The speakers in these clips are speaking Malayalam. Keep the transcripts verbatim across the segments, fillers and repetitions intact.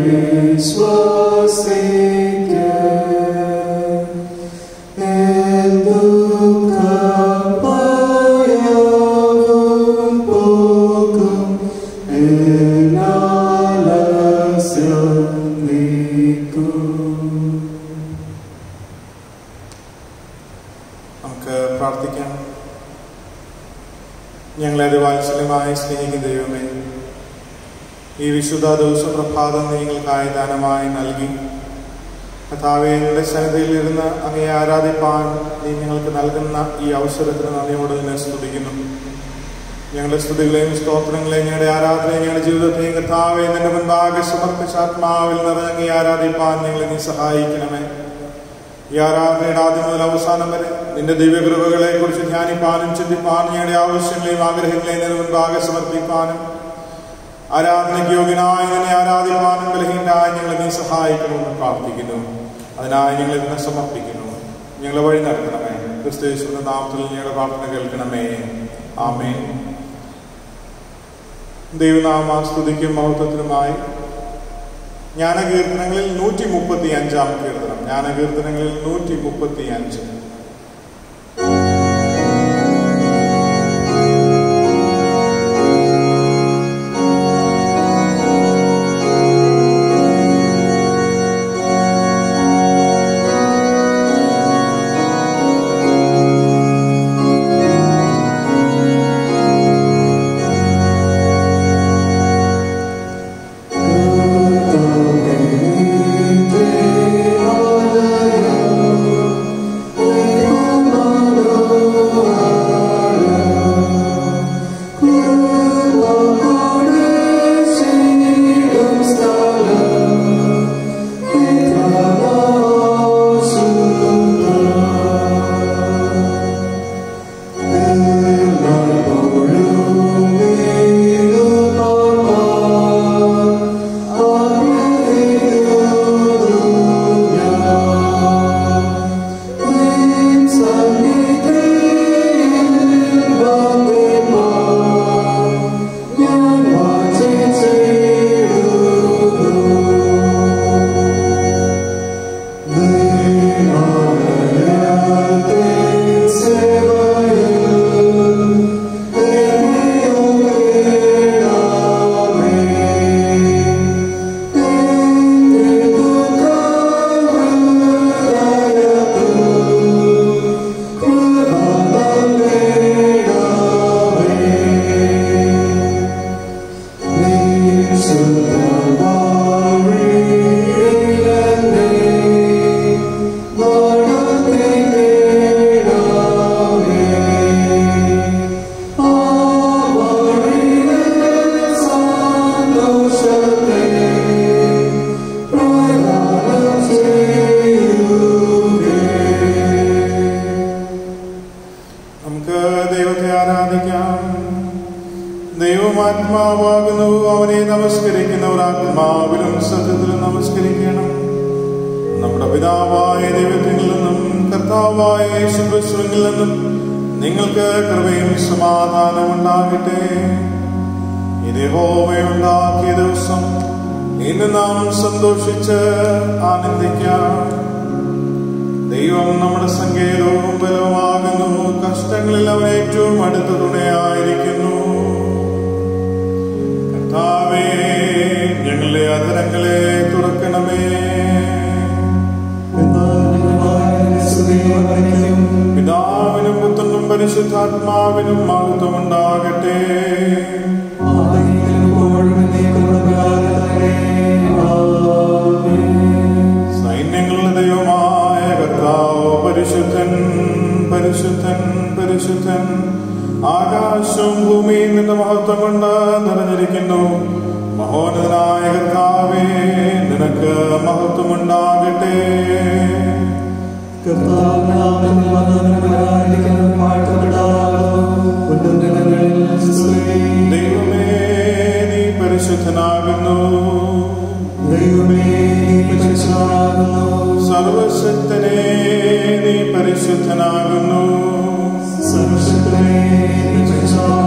ദാനമായി നൽകി കർത്താവേ, നിന്റെ സന്നിധിയിലിരുന്ന് അങ്ങയെ ആരാധിപ്പാൻ നീ ഞങ്ങൾക്ക് നൽകുന്ന ഈ അവസരത്തിന് നന്ദിയോട് നിന്നെ സ്തുതിക്കുന്നു. ഞങ്ങളുടെ സ്തുതികളെയും സ്തോത്രങ്ങളെയും ഞങ്ങളുടെ ആരാധനയും ഞങ്ങളുടെ ജീവിതത്തെയും കർത്താവേ നിന്റെ മുൻപാകെ സമർപ്പിച്ച ആത്മാവിൽ നിറഞ്ഞങ്ങി ആരാധിപ്പാൻ ഞങ്ങളെ നീ സഹായിക്കണമേ. ഈ ആരാധനയുടെ ആദ്യം മുതൽ അവസാനം വരെ നിന്റെ ദിവ്യകൃപകളെ കുറിച്ച് ധ്യാനിപ്പാനും ചിന്തിപ്പാനും ഞങ്ങളുടെ ആവശ്യങ്ങളെയും ആഗ്രഹങ്ങളെയും നിന്റെ മുൻപാകെ സമർപ്പിക്കാനും ആരാധനയ്ക്ക് യോഗ്യനായി നിന്നെ ആരാധിപ്പാനും ബലഹീനരായി ഞങ്ങളെ നീ സഹായിക്കണമെന്ന് പ്രാർത്ഥിക്കുന്നു. അതിനായി ഞങ്ങൾ ഇതിനെ സമർപ്പിക്കുന്നു. ഞങ്ങളെ വഴി നടത്തണമേ. ക്രിസ്തുയേശുവിന്റെ നാമത്തിൽ ഞങ്ങളുടെ പ്രാർത്ഥന കേൾക്കണമേ. ആമേൻ. ദൈവനാമ സ്തുതിക്കും മഹത്വത്തിനുമായി ജ്ഞാനകീർത്തനങ്ങളിൽ നൂറ്റി മുപ്പത്തി അഞ്ചാം കീർത്തനം. ജ്ഞാനകീർത്തനങ്ങളിൽ നൂറ്റി മുപ്പത്തി അഞ്ച്.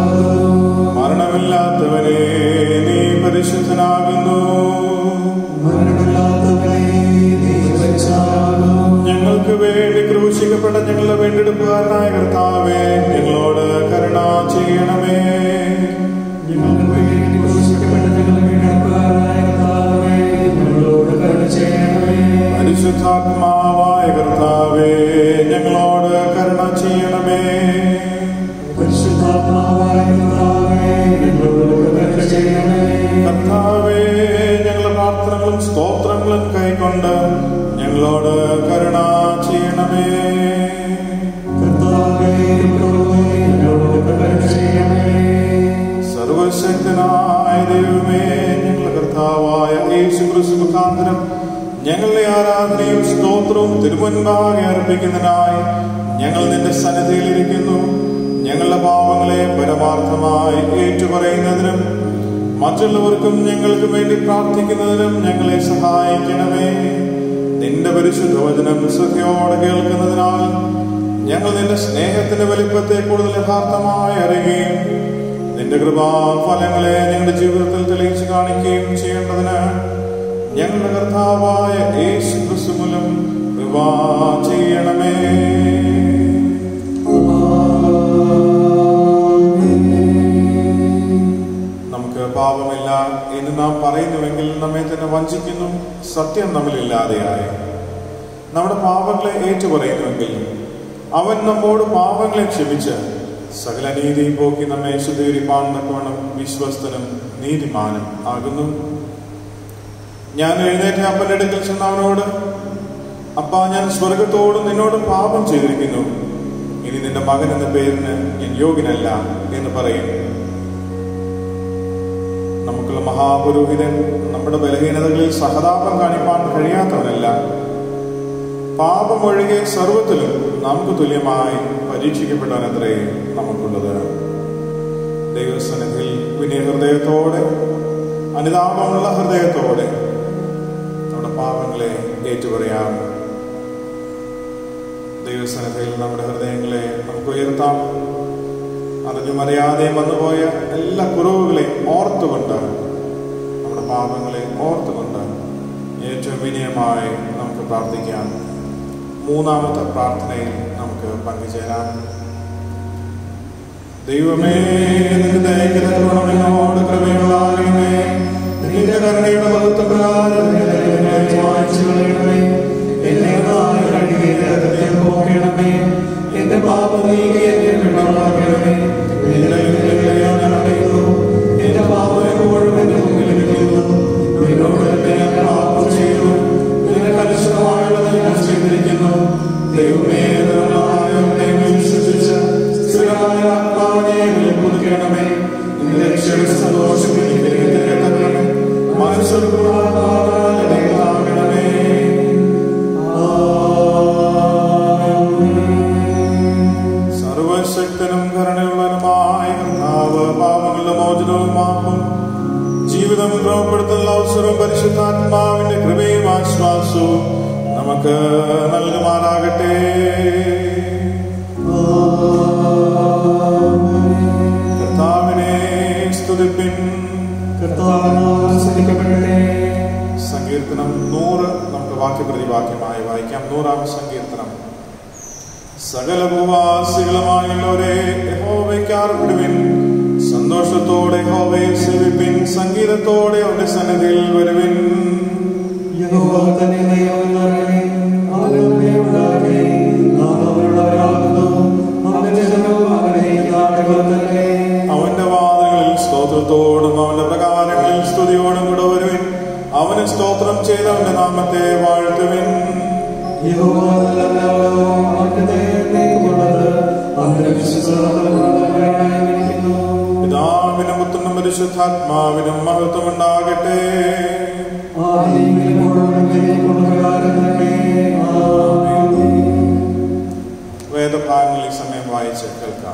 മരണമില്ലാത്തവനെ നീ പരിശുദ്ധനാകുന്നു. പരിശുദ്ധാത്മാവായ കർത്താവേ, ഞങ്ങളോട് കരുണ ചെയ്യണമേ. കർത്താവേ, ഞങ്ങളുടെ പ്രാർത്ഥനകളും സ്തോത്രങ്ങളും കൈക്കൊണ്ട് ഞങ്ങളോട് കരുണ ചെയ്യണമേ. സർവശക്തനായ ദൈവമേ, ഞങ്ങളുടെ കർത്താവായ യേശുക്രിസ്തു മുഖാന്തരം ഞങ്ങളുടെ ആരാധനയും സ്തോത്രവും തിരുമുൻപാകെ അർപ്പിക്കുന്നതിനായി ഞങ്ങൾ നിന്റെ സന്നിധിയിലിരിക്കുന്നു. ഞങ്ങളുടെ പാപങ്ങളെ പരമാർത്ഥമായി ഏറ്റുപറയുന്നതിനും മറ്റുള്ളവർക്കും ഞങ്ങൾക്ക് വേണ്ടി പ്രാർത്ഥിക്കുന്നതിനും ഞങ്ങളെ സഹായിക്കണമേ. നിന്റെ പരിശുദ്ധ വചനം ശ്രദ്ധയോടെ കേൾക്കുന്നതിനാൽ ഞങ്ങൾ നിന്റെ സ്നേഹത്തിന്റെ വലിപ്പത്തെ കൂടുതൽ യഥാർത്ഥമായി അറിയുകയും നിന്റെ കൃപാഫലങ്ങളെ ഞങ്ങളുടെ ജീവിതത്തിൽ തെളിയിച്ചു കാണിക്കുകയും ചെയ്യേണ്ടതിന് ഞങ്ങളുടെ കർത്താവായ യേശു ക്രിസ്തു മൂലം കൃപ ചെയ്യണമേ. നമുക്ക് പാപമില്ല എന്ന് നാം പറയുന്നുവെങ്കിൽ നമ്മെ തന്നെ വഞ്ചിക്കുന്നു. സത്യം നമ്മളില്ലാതെയായി നമ്മുടെ പാപങ്ങളെ ഏറ്റുപറയുന്നുവെങ്കിൽ അവൻ നമ്മോട് പാപങ്ങളെ ക്ഷമിച്ച് സകല നീതി പോക്കി നമ്മെ ശുദ്ധീകരിപ്പാൻ തക്കവണ്ണം വിശ്വസ്തനും നീതിമാനും ആകുന്നു. ഞാൻ എഴുന്നേറ്റ് അപ്പന്റെ അടുക്കൽ ചെന്ന് അവനോട്, അപ്പാ, ഞാൻ സ്വർഗത്തോടും നിന്നോടും പാപം ചെയ്തിരിക്കുന്നു. ഇനി നിന്റെ മകൻ എന്ന പേരിന് ഞാൻ യോഗ്യനല്ല എന്ന് പറയും. നമുക്കുള്ള മഹാപുരോഹിതൻ നമ്മുടെ ബലഹീനതകളിൽ സഹതാപം കാണിപ്പാൻ കഴിയാത്തവനല്ല. പാപം ഒഴികെ സർവത്തിലും നമുക്ക് തുല്യമായി പരീക്ഷിക്കപ്പെട്ടവനത്രേ നമുക്കുള്ളത്. ദൈവസന്നിധിയിൽ വിനയഹൃദയത്തോടെ, അനുതാപമുള്ള ഹൃദയത്തോടെ നമ്മുടെ പാപങ്ങളെ ഏറ്റുപറയാം. ദൈവസന്നിധിയിൽ നമ്മുടെ ഹൃദയങ്ങളെ നമുക്ക് ഉയർത്താം. അറിഞ്ഞും അറിയാതെയും വന്നുപോയ എല്ലാ കുറവുകളെയും ഓർത്തുകൊണ്ട്, നമ്മുടെ പാപങ്ങളെ ഓർത്തുകൊണ്ട് ഏറ്റവും വിനയമായി നമുക്ക് പ്രാർത്ഥിക്കാം. മൂന്നാമത്തെ പ്രാർത്ഥനയിൽ നമുക്ക് പങ്കുചേരാം. ദൈവമേ, നിന്റെ ദയയ്ക്ക് തക്കവണ്ണം എന്നോട് കൃപയുണ്ടാകണമേ. നിന്റെ കരുണയുടെ മഹത്വപ്രകാരം മായ്ച്ചു കളയണമേ. എന്നെ കഴുകി രക്തത്തിൽ പോകണമേ. എന്റെ പാപം നീക്കി എന്നെ വിട്ടുമാറണമേ. ഞാൻ അറിയുന്നു, എന്റെ പാപം എപ്പോഴും എന്റെ മുമ്പിലിരിക്കുന്നു. നിന്നോട് ഞാൻ പാപം ചെയ്തു, നിന്റെ കലുഷിതമായുള്ളത് ഞാൻ ചെയ്തിരിക്കുന്നു. ദൈവമേ, വിശ്വസിച്ച് സ്ഥിരമായ ആത്മാവിനെ പുതുക്കണമേ. നിന്റെ രക്ഷയുടെ സന്തോഷം എനിക്കണമേ. മനസ്സുകളാകണമേ. സർവശക്തനും കരുണയുള്ളവനുമായ കർത്താവ്, പാപങ്ങളുടെ മോചനവും മാപ്പും ജീവിതം ക്രമപ്പെടുത്തുന്ന അവസരവും പരിശുദ്ധാത്മാവിന്റെ കൃപയും ആശ്വാസവും നമുക്ക് നൽകുമാറാകട്ടെ. കർത്താവിനെ സ്തുതിപ്പിൻ. സങ്കീർത്തനം നൂറ് നമുക്ക് വാക്യപ്രതിവാക്യമായി വായിക്കാം. നൂറാം സങ്കീർത്തനം. സകല ഭൂവാസികളുമായുള്ളവരെ യഹോവയ്ക്ക് ആർപ്പിടുവിൻ. സന്തോഷത്തോടെ യഹോവയെ സേവിപ്പിൻ. സംഗീതത്തോടെ അവന്റെ സന്നിധിയിൽ വരുവിൻ. അവന്റെ വാതിലുകളിൽ സ്തോത്രത്തോടും അവന്റെ പ്രകാരങ്ങളിൽ സ്തുതിയോടും കൂടെ വരുവിൻ. അവന് സ്തോത്രം ചെയ്ത് അവന്റെ നാമത്തെ വാഴ്ത്തുവിൻ. പിതാവിനും പുത്രനും പരിശുദ്ധാത്മാവിനും മഹത്വമുണ്ടാകട്ടെ. വേദഭാഗങ്ങൾ ഈ സമയം വായിച്ച് കേൾക്കാം.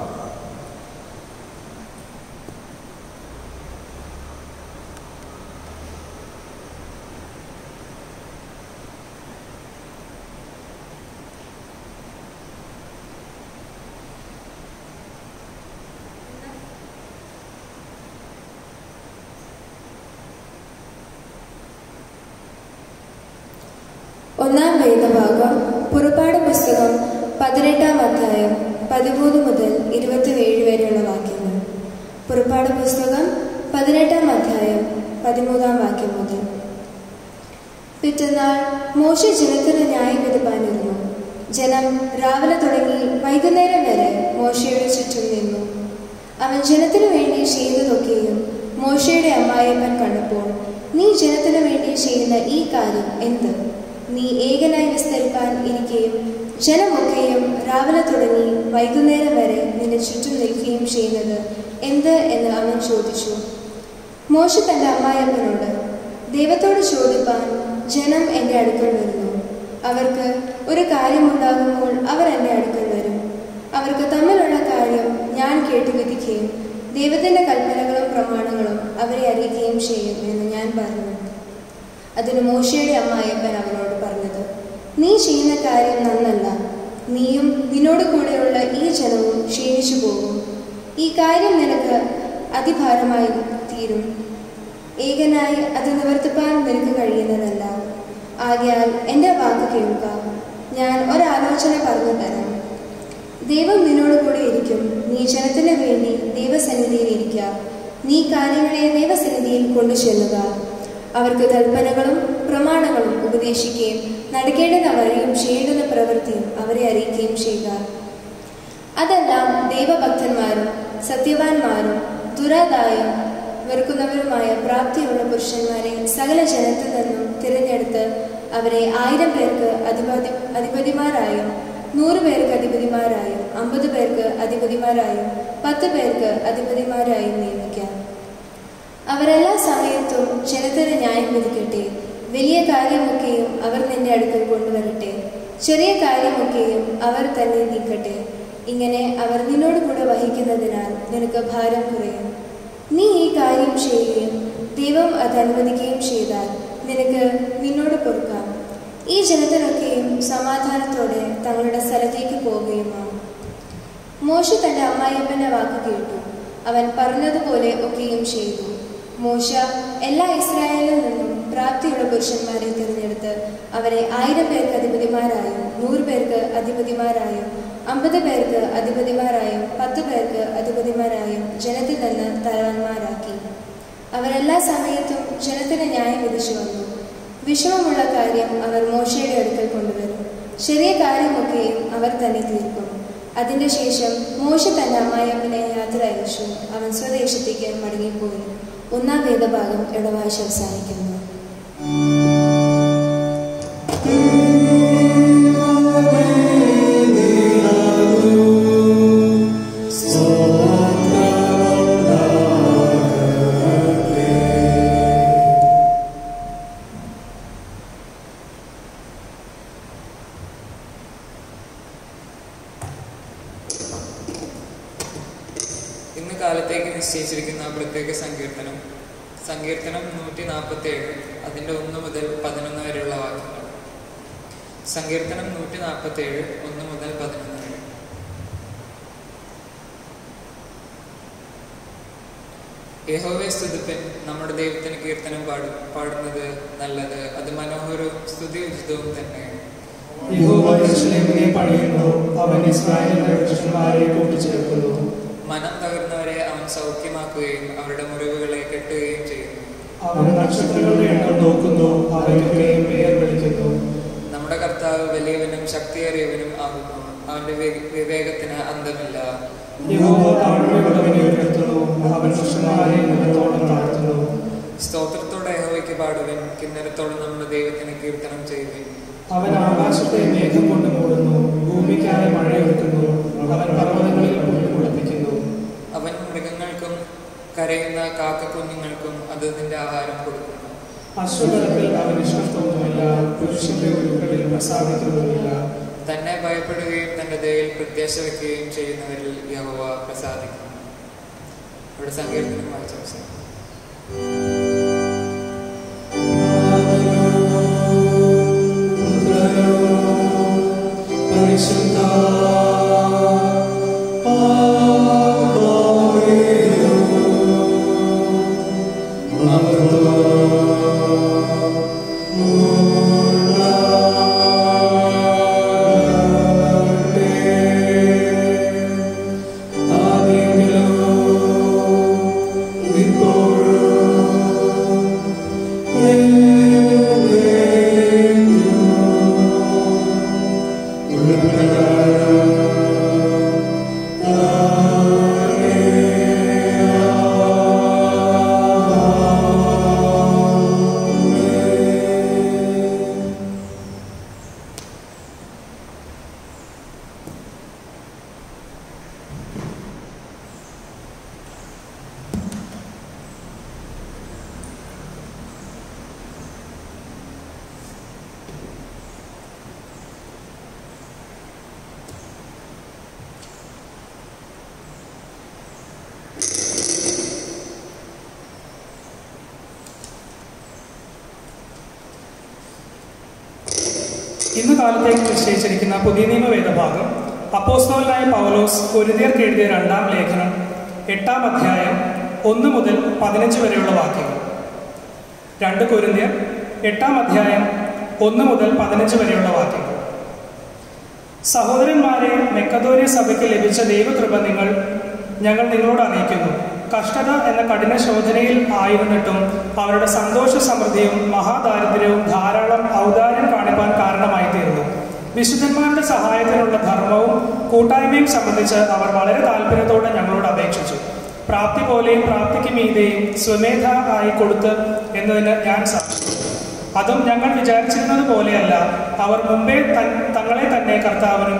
ഒന്നാം വേദഭാഗം പുറപ്പാട് പുസ്തകം പതിനെട്ടാം അധ്യായം പതിമൂന്ന് മുതൽ ഇരുപത്തിയേഴ് വരെയുള്ള വാക്യങ്ങൾ. പുറപ്പാട് പുസ്തകം പതിനെട്ടാം അധ്യായം പതിമൂന്നാം വാക്യം മുതൽ. പിറ്റന്നാൾ മോശെ ജനത്തിന് ന്യായം വിധിപ്പാനിരുന്നു. ജനം രാവിലെ തുടങ്ങി വൈകുന്നേരം വരെ മോശയുടെ ചുറ്റും നിന്നു. അവൻ ജനത്തിനു വേണ്ടി ചെയ്തതൊക്കെയും മോശയുടെ അമ്മായിയപ്പൻ കണ്ടപ്പോൾ, നീ ജനത്തിനു വേണ്ടി ചെയ്യുന്ന ഈ കാര്യം എന്ത്? നീ ഏകനായി വിസ്തരിപ്പാൻ ഇരിക്കുകയും ജനമൊക്കെയും രാവിലെ തുടങ്ങി വൈകുന്നേരം വരെ നിന്റെ ചുറ്റും നിൽക്കുകയും ചെയ്യുന്നത് എന്ത് എന്ന് അവൻ ചോദിച്ചു. മോശ തൻ്റെ അമ്മായിയപ്പനോട്, ദൈവത്തോട് ചോദിപ്പാൻ ജനം എൻ്റെ അടുക്കൽ വരുന്നു. അവർക്ക് ഒരു കാര്യമുണ്ടാകുമ്പോൾ അവർ എൻ്റെ അടുക്കൽ വരും. അവർക്ക് തമ്മിലുള്ള കാര്യം ഞാൻ കേട്ടു വിധിക്കുകയും ദൈവത്തിൻ്റെ കൽപ്പനകളും പ്രമാണങ്ങളും അവരെ അറിയിക്കുകയും ചെയ്യും എന്ന് ഞാൻ പറഞ്ഞു. അതിന് മോശയുടെ അമ്മായിയപ്പൻ അവനോട് പറഞ്ഞത്, നീ ചെയ്യുന്ന കാര്യം നന്നല്ല. നീയും നിന്നോട് കൂടെയുള്ള ഈ ജനവും ക്ഷീണിച്ചു പോകും. ഈ കാര്യം നിനക്ക് അതിഭാരമായി തീരും. ഏകനായി അത് നിവർത്തിപ്പാൻ നിനക്ക് കഴിയുന്നതല്ല. ആകയാൽ എൻ്റെ വാക്ക് കേൾക്കുക. ഞാൻ ഒരാലോചന പറഞ്ഞു തരാം. ദൈവം നിന്നോട് കൂടെ ഇരിക്കും. നീ ജനത്തിന് വേണ്ടി ദൈവസന്നിധിയിൽ ഇരിക്കുക. നീ കാര്യങ്ങളെ ദൈവസന്നിധിയിൽ കൊണ്ടു ചെല്ലുക. അവർക്ക് കൽപ്പനകളും പ്രമാണങ്ങളും ഉപദേശിക്കുകയും നടക്കേണ്ടുന്ന വഴിയും ചെയ്യേണ്ടുന്ന പ്രവൃത്തിയും അവരെ അറിയിക്കുകയും ചെയ്യുക. അതെല്ലാം ദൈവഭക്തന്മാരും സത്യവാന്മാരും ദുരാദായം വെറുക്കുന്നവരുമായ പ്രാപ്തിയുള്ള പുരുഷന്മാരെ സകല ജനത്തിൽ നിന്നും തിരഞ്ഞെടുത്ത് അവരെ ആയിരം പേർക്ക് അധിപതി അധിപതിമാരായും നൂറ് പേർക്ക് അധിപതിമാരായും അമ്പത് പേർക്ക് അധിപതിമാരായും പത്ത് പേർക്ക് അധിപതിമാരായും നിയമിക്കാം. അവരെല്ലാ സമയത്തും ജനത്തിന് ന്യായം വിധിക്കട്ടെ. വലിയ കാര്യമൊക്കെയും അവർ നിന്റെ അടുക്കൽ കൊണ്ടുവരട്ടെ. ചെറിയ കാര്യമൊക്കെയും അവർ തന്നെ നീക്കട്ടെ. ഇങ്ങനെ അവർ നിന്നോട് കൂടെ വഹിക്കുന്നതിനാൽ നിനക്ക് ഭാരം കുറയും. നീ ഈ കാര്യം ചെയ്യുകയും ദൈവം അത് അനുവദിക്കുകയും ചെയ്താൽ നിനക്ക് നിന്നോട് പൊറുക്കാം. ഈ ജനത്തിനൊക്കെയും സമാധാനത്തോടെ തങ്ങളുടെ സ്ഥലത്തേക്ക് പോവുകയുമാണ്. മോശ തൻ്റെ അമ്മായിയപ്പൻ്റെ വാക്ക് കേട്ടു. അവൻ പറഞ്ഞതുപോലെ ഒക്കെയും ചെയ്തു. മോശ എല്ലാ ഇസ്രായേലിൽ നിന്നും പ്രാപ്തിയുള്ള പുരുഷന്മാരെ തിരഞ്ഞെടുത്ത് അവരെ ആയിരം പേർക്ക് അധിപതിമാരായും നൂറ് പേർക്ക് അധിപതിമാരായും അമ്പത് പേർക്ക് അധിപതിമാരായും പത്ത് പേർക്ക് അധിപതിമാരായും ജനത്തിൽ നിന്ന് തലവന്മാരാക്കി. അവരെല്ലാ സമയത്തും ജനത്തിന് ന്യായം വിധിച്ചു വന്നു. വിഷമമുള്ള കാര്യം അവർ മോശയുടെ അടുക്കൽ കൊണ്ടുവരും. ചെറിയ കാര്യമൊക്കെയും അവർ തന്നെ തീർക്കും. അതിൻ്റെ ശേഷം മോശ തൻ്റെ അമ്മായിയപ്പനെ യാത്ര അയച്ചു. അവൻ സ്വദേശത്തേക്ക് മടങ്ങിപ്പോയി. ഒന്നാം വേദഭാഗം ഇടവാഴ്ച അവസാനിക്കുന്നു. ഇന്ന് കാലത്തേക്ക് നിശ്ചയിച്ചിരിക്കുന്ന പ്രത്യേക സങ്കീർത്തനം സങ്കീർത്തനം നൂറ്റി നാൽപ്പത്തി ഏഴ് അതിൻ്റെ ഒന്ന് മുതൽ പതിനൊന്ന് വരെയുള്ള വാക്യങ്ങൾ. സങ്കീർത്തനം നൂറ്റി നാൽപ്പത്തി ഏഴ് ഒന്ന് മുതൽ പതിനൊന്ന് വരെ. യഹോവയെ സ്തുതിപ്പൻ, നമ്മുടെ ദൈവത്തിന് കീർത്തനം പാടും പാടുന്നത് നല്ലത്, അത് മനോഹരവും സ്തുതി ഉചിതവും തന്നെ. മനം തകർന്നവരെ അവൻ സൗഖ്യമാക്കുകയും അവരുടെ മുറിവുകളെ കെട്ടുകയും ചെയ്യുന്നു. നമ്മുടെ കർത്താവ് വലിയവനും ശക്തിയേറിയവനും ആകുന്നു. അവന്റെ വിവേകത്തിന് അന്തമില്ല. സ്തോത്രത്തോടെ യഹോവയ്ക്ക് പാടുവൻ, കിന്നരത്തോടെ നമ്മുടെ ദൈവത്തിന് കീർത്തനം ചെയ്യുവിൻ. അവൻ ആകാശത്തെ മേഘം കൊണ്ട് മൂടുന്നു, ഭൂമിക്കായി മഴയൊരുക്കുന്നു, അവൻ പർവ്വതങ്ങളിൽ കുളിപ്പിക്കുന്നു. അവൻ മൃഗങ്ങൾക്കും കരയുന്ന കാക്കക്കുഞ്ഞുങ്ങൾക്കും അതിന്റെ ആഹാരം കൊടുക്കുന്നു. അശ്വതലത്തിൽ അവൻ ഇഷ്ടമൊന്നുമില്ല, പുരുഷന്റെ ഉരുക്കളിൽ പ്രസാദിക്കുന്നുമില്ല. തന്നെ ഭയപ്പെടുകയും തന്റെ ദയയിൽ പ്രത്യാശ വയ്ക്കുകയും ചെയ്യുന്നവരിൽ യഹോവ പ്രസാദിക്കുന്നു. ഇവിടെ സങ്കീർത്തനം വായിച്ച അവസാനം. Yeah. ഇന്ന് കാലത്തേക്ക് നിശ്ചയിച്ചിരിക്കുന്ന പുതിയ നിയമ വേദഭാഗം അപ്പോസ്തലനായ പൗലോസ് കൊരിന്ത്യർക്ക് എഴുതിയ രണ്ടാം ലേഖനം എട്ടാം അധ്യായം ഒന്ന് മുതൽ പതിനഞ്ച് വരെയുള്ള വാക്യങ്ങൾ. രണ്ട് കൊരിന്ത്യർ എട്ടാം അധ്യായം ഒന്ന് മുതൽ പതിനഞ്ച് വരെയുള്ള വാക്യങ്ങൾ. സഹോദരന്മാരെ, മെക്കദോനിയ സഭയ്ക്ക് ലഭിച്ച ദൈവകൃപ നിങ്ങൾ ഞങ്ങൾ നിങ്ങളോട് അറിയിക്കുന്നു. കഷ്ടത എന്ന കഠിന ശോധനയിൽ ആയിരുന്നിട്ടും അവരുടെ സന്തോഷ സമൃദ്ധിയും മഹാദാരിദ്ര്യവും ധാരാളം ഔദാര്യം കാണിപ്പാൻ കാരണമായി തീർന്നു. വിശുദ്ധന്മാരുടെ സഹായത്തിനുള്ള ധർമ്മവും കൂട്ടായ്മയും സംബന്ധിച്ച് അവർ വളരെ താല്പര്യത്തോടെ ഞങ്ങളോട് അപേക്ഷിച്ചു. പ്രാപ്തി പോലെയും പ്രാപ്തിക്ക് മീതെയും സ്വമേധ ആയി കൊടുത്ത് എന്നതിന് ഞാൻ സാക്ഷിച്ചു. അതും ഞങ്ങൾ വിചാരിച്ചിരുന്നത് പോലെയല്ല. അവർ മുമ്പേ തങ്ങളെ തന്നെ കർത്താവിനും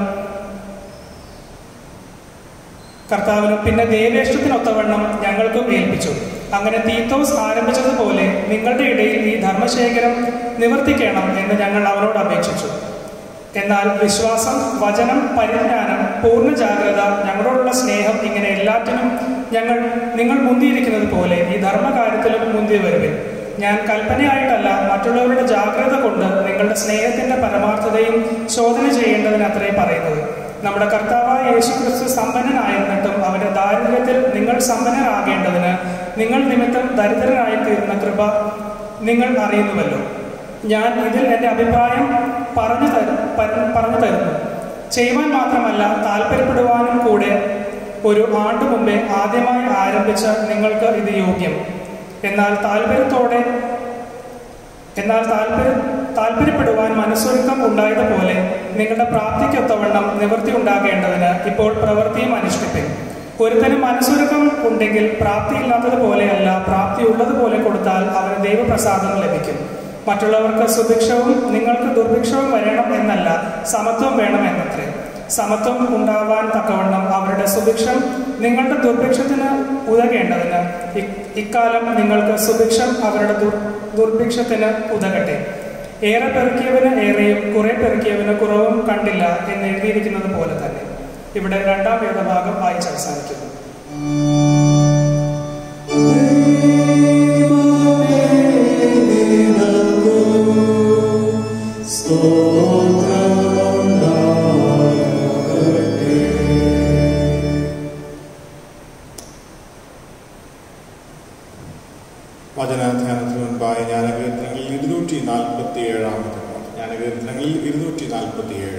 കർത്താവിനും പിന്നെ ദേവേഷ്ടത്തിനൊത്തവണ്ണം ഞങ്ങൾക്കും ഏൽപ്പിച്ചു. അങ്ങനെ തീത്തോസ് ആരംഭിച്ചതുപോലെ നിങ്ങളുടെ ഇടയിൽ ഈ ധർമ്മശേഖരം നിവർത്തിക്കണം എന്ന് ഞങ്ങൾ അവരോട് അപേക്ഷിച്ചു. എന്നാൽ വിശ്വാസം, വചനം, പരിജ്ഞാനം, പൂർണ്ണ ജാഗ്രത, ഞങ്ങളോടുള്ള സ്നേഹം, ഇങ്ങനെ എല്ലാറ്റിനും ഞങ്ങൾ നിങ്ങൾ മുന്തിയിരിക്കുന്നത് പോലെ ഈ ധർമ്മകാര്യത്തിലും മുന്തി വരുവിൻ. ഞാൻ കൽപ്പനയായിട്ടല്ല, മറ്റുള്ളവരുടെ ജാഗ്രത കൊണ്ട് നിങ്ങളുടെ സ്നേഹത്തിന്റെ പരമാർത്ഥതയും ശോധന ചെയ്യേണ്ടതിന് അത്രേ പറയുന്നത്. നമ്മുടെ കർത്താവായ യേശുക്രിസ്തു സമ്പന്നനായിരുന്നിട്ടും അവന്റെ ദാരിദ്ര്യത്തിൽ നിങ്ങൾ സമ്പന്നരാകേണ്ടതിന് നിങ്ങൾ നിമിത്തം ദരിദ്രരായി തീർന്ന കൃപ നിങ്ങൾ അറിയുന്നുവല്ലോ. ഞാൻ ഇതിൽ എൻ്റെ അഭിപ്രായം പറഞ്ഞു തരു പറഞ്ഞു തരുന്നു. ചെയ്യുവാൻ മാത്രമല്ല, താല്പര്യപ്പെടുവാനും കൂടെ ഒരു ആണ്ടു മുമ്പേ ആദ്യമായി ആരംഭിച്ച നിങ്ങൾക്ക് ഇത് യോഗ്യം. എന്നാൽ താല്പര്യത്തോടെ എന്നാൽ താല്പര്യ താല്പര്യപ്പെടുവാൻ മനസ്സൊരുക്കം ഉണ്ടായതുപോലെ നിങ്ങളുടെ പ്രാപ്തിക്കൊത്തവണ്ണം നിവൃത്തി ഉണ്ടാകേണ്ടതിന് ഇപ്പോൾ പ്രവൃത്തിയും അനുഷ്ഠിപ്പിൻ. ഒരുത്തന് മനസ്സൊരുക്കം ഉണ്ടെങ്കിൽ പ്രാപ്തിയില്ലാത്തതുപോലെയല്ല, പ്രാപ്തി ഉള്ളതുപോലെ കൊടുത്താൽ അവന് ദൈവപ്രസാദം ലഭിക്കും. മറ്റുള്ളവർക്ക് സുഭിക്ഷവും നിങ്ങൾക്ക് ദുർഭിക്ഷവും വരണം എന്നല്ല, സമത്വം വേണം എന്നത്രേ. സമത്വം ഉണ്ടാവാൻ തക്കവണ്ണം അവരുടെ സുഭിക്ഷം നിങ്ങളുടെ ദുർഭിക്ഷത്തിന് ഉതകേണ്ടതിന് ഇക്കാലം നിങ്ങൾക്ക് സുഭിക്ഷം അവരുടെ ദുർഭിക്ഷത്തിന് ഉതകട്ടെ. ഏറെ പെറുക്കിയവന് ഏറെയും കുറെ പെറുക്കിയവന് കുറവും കണ്ടില്ല എന്ന് എഴുതിയിരിക്കുന്നത് പോലെ തന്നെ. ഇവിടെ രണ്ടാം വേദഭാഗം വായിച്ച് അവസാനിക്കുന്നു. വചനാധ്യാനത്തിന് മുൻപായി ജ്ഞാനകീർത്തനങ്ങളിൽ ഇരുന്നൂറ്റി നാൽപ്പത്തി ഏഴാമത്തെ ജ്ഞാനകീർത്തനങ്ങളിൽ ഇരുന്നൂറ്റി നാൽപ്പത്തി ഏഴ്.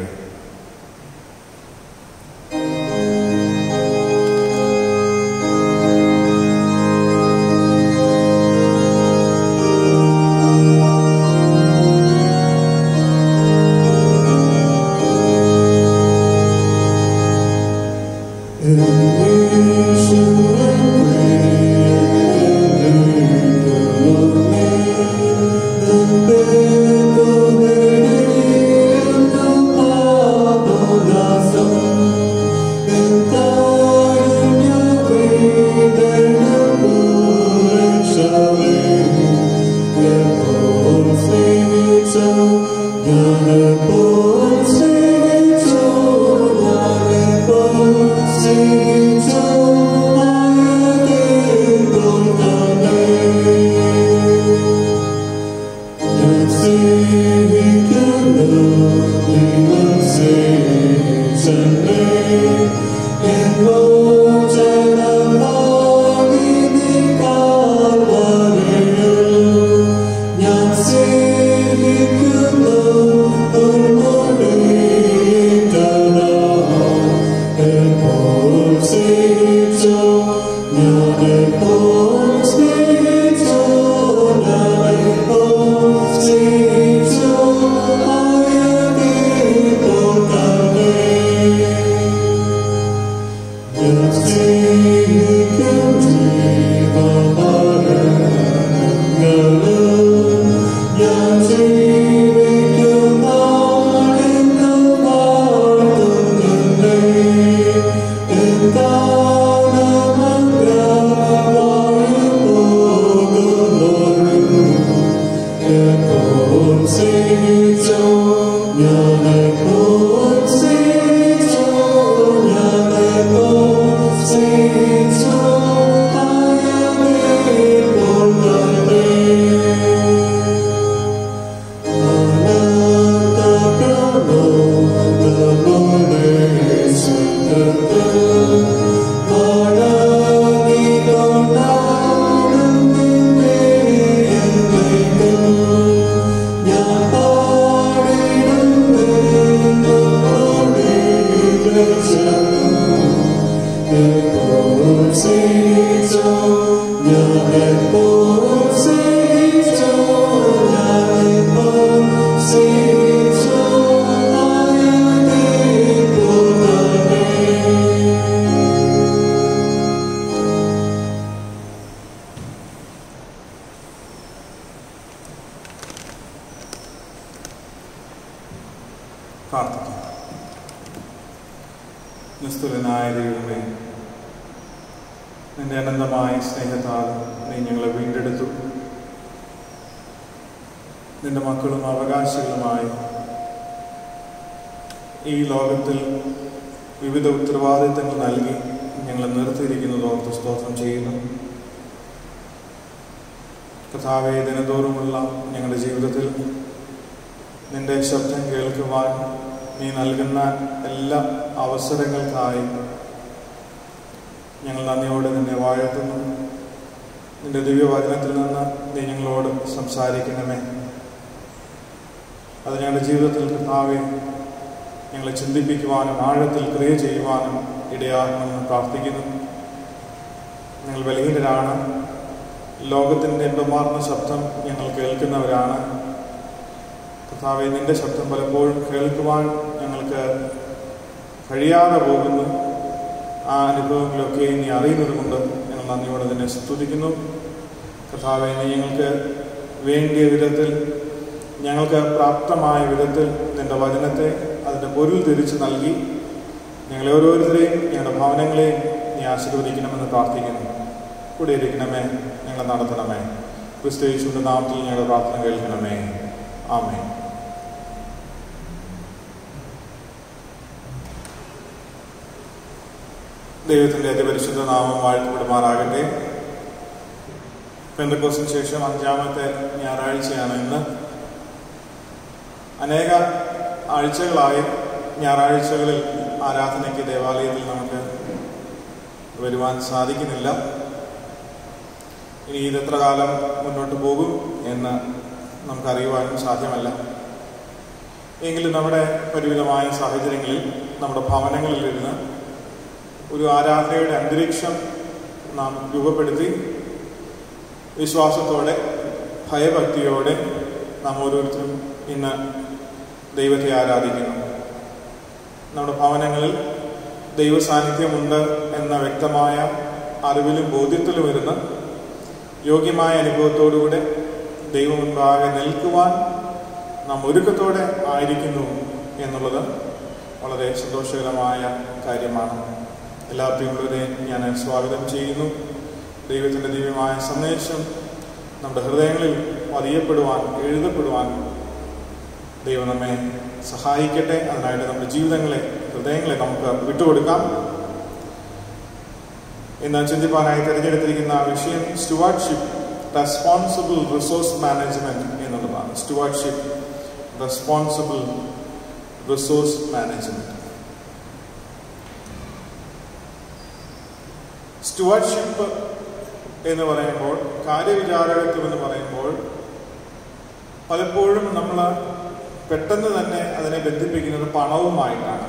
Oh പ്രാർത്ഥിക്കാം. നിസ്തുലനായ ദൈവമേ, നിന്റെ അനന്തമായ സ്നേഹത്താൽ നീ ഞങ്ങളെ വീണ്ടെടുത്തു. നിന്റെ മക്കളും അവകാശികളുമായി ഈ ലോകത്തിൽ വിവിധ ഉത്തരവാദിത്തങ്ങൾ നൽകി ഞങ്ങളെ നിർത്തിയിരിക്കുന്നത് ഓർത്ത് സ്തോത്രം ചെയ്യുന്നു. കർത്താവേ, ദിനതോറുമുള്ള ഞങ്ങളുടെ ജീവിതത്തിൽ നിന്റെ ശബ്ദം കേൾക്കുവാൻ നീ നൽകുന്ന എല്ലാ അവസരങ്ങൾക്കായി ഞങ്ങൾ നന്ദിയോടെ നിന്നെ വാഴ്ത്തുന്നു. നിന്റെ ദിവ്യവചനത്തിൽ നിന്ന് നീ ഞങ്ങളോട് സംസാരിക്കണമേ. അത് ഞങ്ങളുടെ ജീവിതത്തിൽ കർത്താവേ ഞങ്ങളെ ചിന്തിപ്പിക്കുവാനും ആഴത്തിൽ ക്രിയ ചെയ്യുവാനും ഇടയാകണമെന്ന് പ്രാർത്ഥിക്കുന്നു. ഞങ്ങൾ ബലഹീനരാണ്. ലോകത്തിൻ്റെ എമ്പമാർന്ന ശബ്ദം ഞങ്ങൾ കേൾക്കുന്നവരാണ്. കർത്താവേ, നിന്റെ ശബ്ദം പലപ്പോഴും കേൾക്കുവാൻ ഞങ്ങൾക്ക് കഴിയാതെ പോകുന്നു. ആ അനുഭവങ്ങളൊക്കെ നീ അറിയുന്നത് കൊണ്ട് ഞങ്ങൾ നന്ദിയോടെ നിന്നെ സ്തുതിക്കുന്നു. കർത്താവേ, നീ ഞങ്ങൾക്ക് വേണ്ടിയ വിധത്തിൽ, ഞങ്ങൾക്ക് പ്രാപ്തമായ വിധത്തിൽ നിന്റെ വചനത്തെ അതിൻ്റെ പൊരുൾ തിരിച്ചു നൽകി ഞങ്ങളെ ഓരോരുത്തരെയും ഞങ്ങളുടെ ഭവനങ്ങളെയും നീ ആശീർവദിക്കണമെന്ന് പ്രാർത്ഥിക്കുന്നു. കൂടെ ഇരിക്കണമേ, ഞങ്ങളെ നടത്തണമേ. ക്രിസ്തു യേശുവിന്റെ നാമത്തിൽ ഞങ്ങളുടെ പ്രാർത്ഥന കേൾക്കണമേ. ആമേൻ. ദൈവത്തിൻ്റെ അതിപരിശുദ്ധ നാമം വാഴ്ത്തപ്പെടുമാറാകട്ടെ. പെന്തക്കോസ്തിന് ശേഷം അഞ്ചാമത്തെ ഞായറാഴ്ചയാണ് ഇന്ന്. അനേക ആഴ്ചകളായി ഞായറാഴ്ചകളിൽ ആരാധനയ്ക്ക് ദേവാലയത്തിൽ നമുക്ക് വരുവാൻ സാധിക്കുന്നില്ല. ഇനി ഇതെത്ര കാലം മുന്നോട്ട് പോകും എന്ന് നമുക്കറിയുവാനും സാധ്യമല്ല. എങ്കിലും നമ്മുടെ പരിമിതമായ സാഹചര്യങ്ങളിൽ നമ്മുടെ ഭവനങ്ങളിലിരുന്ന് ഒരു ആരാധനയുടെ അന്തരീക്ഷം നാം രൂപപ്പെടുത്തി വിശ്വാസത്തോടെ ഭയഭക്തിയോടെ നാം ഓരോരുത്തരും ഇന്ന് ദൈവത്തെ ആരാധിക്കുന്നു. നമ്മുടെ ഭവനങ്ങളിൽ ദൈവ സാന്നിധ്യമുണ്ട് എന്ന വ്യക്തമായ അറിവിലും ബോധ്യത്തിലും വരുന്ന യോഗ്യമായ അനുഭവത്തോടുകൂടെ ദൈവം മുൻപാകെ നിൽക്കുവാൻ നാം ഒരുക്കത്തോടെ ആയിരിക്കുന്നു എന്നുള്ളത് വളരെ സന്തോഷകരമായ കാര്യമാണ്. എല്ലാ പ്രിയമുള്ളവരെയും ഞാൻ സ്വാഗതം ചെയ്യുന്നു. ദൈവത്തിൻ്റെ ദിവ്യമായ സന്ദേശം നമ്മുടെ ഹൃദയങ്ങളിൽ പതിയപ്പെടുവാൻ, എഴുതപ്പെടുവാൻ ദൈവം നമ്മെ സഹായിക്കട്ടെ. അതിനായിട്ട് നമ്മുടെ ജീവിതങ്ങളെ, ഹൃദയങ്ങളെ നമുക്ക് വിട്ടുകൊടുക്കാം. ഇന്ന് ചിന്തിപ്പാനായി തിരഞ്ഞെടുത്തിരിക്കുന്ന വിഷയം സ്റ്റുവാർഡ്ഷിപ്പ്, റെസ്പോൺസിബിൾ റിസോഴ്സ് മാനേജ്മെന്റ് എന്നുള്ളതാണ്. Stewardship, responsible resource management. Stewardship എന്ന് പറയുമ്പോൾ, കാര്യവിചാരകത്വം എന്ന് പറയുമ്പോൾ പലപ്പോഴും നമ്മൾ പെട്ടെന്ന് തന്നെ അതിനെ ബന്ധിപ്പിക്കുന്നത് പണവുമായിട്ടാണ്.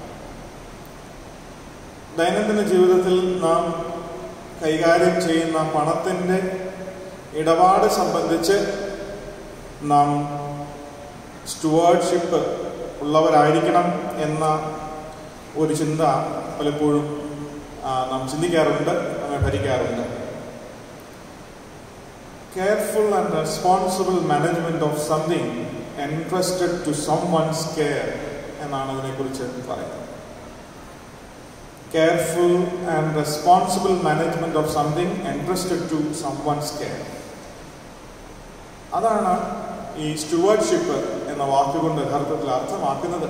ദൈനംദിന ജീവിതത്തിൽ നാം കൈകാര്യം ചെയ്യുന്ന പണത്തിൻ്റെ ഇടപാട് സംബന്ധിച്ച് നാം സ്റ്റുവാർഡ്ഷിപ്പ് ഉള്ളവരായിരിക്കണം എന്ന ഒരു ചിന്ത പലപ്പോഴും നാം ചിന്തിക്കാറുണ്ട്, നമ്മെ ഭരിക്കാറുണ്ട്. Careful and responsible management of something entrusted to someone's care എന്നാണ് അതിനെക്കുറിച്ച് പറയുന്നത്. Careful and responsible management of something entrusted to someone's care. അതാണ് ഈ സ്റ്റുവാർഡ്ഷിപ്പ് എന്ന വാക്കുകൊണ്ട് യഥാർത്ഥത്തിൽ അർത്ഥമാക്കുന്നത്.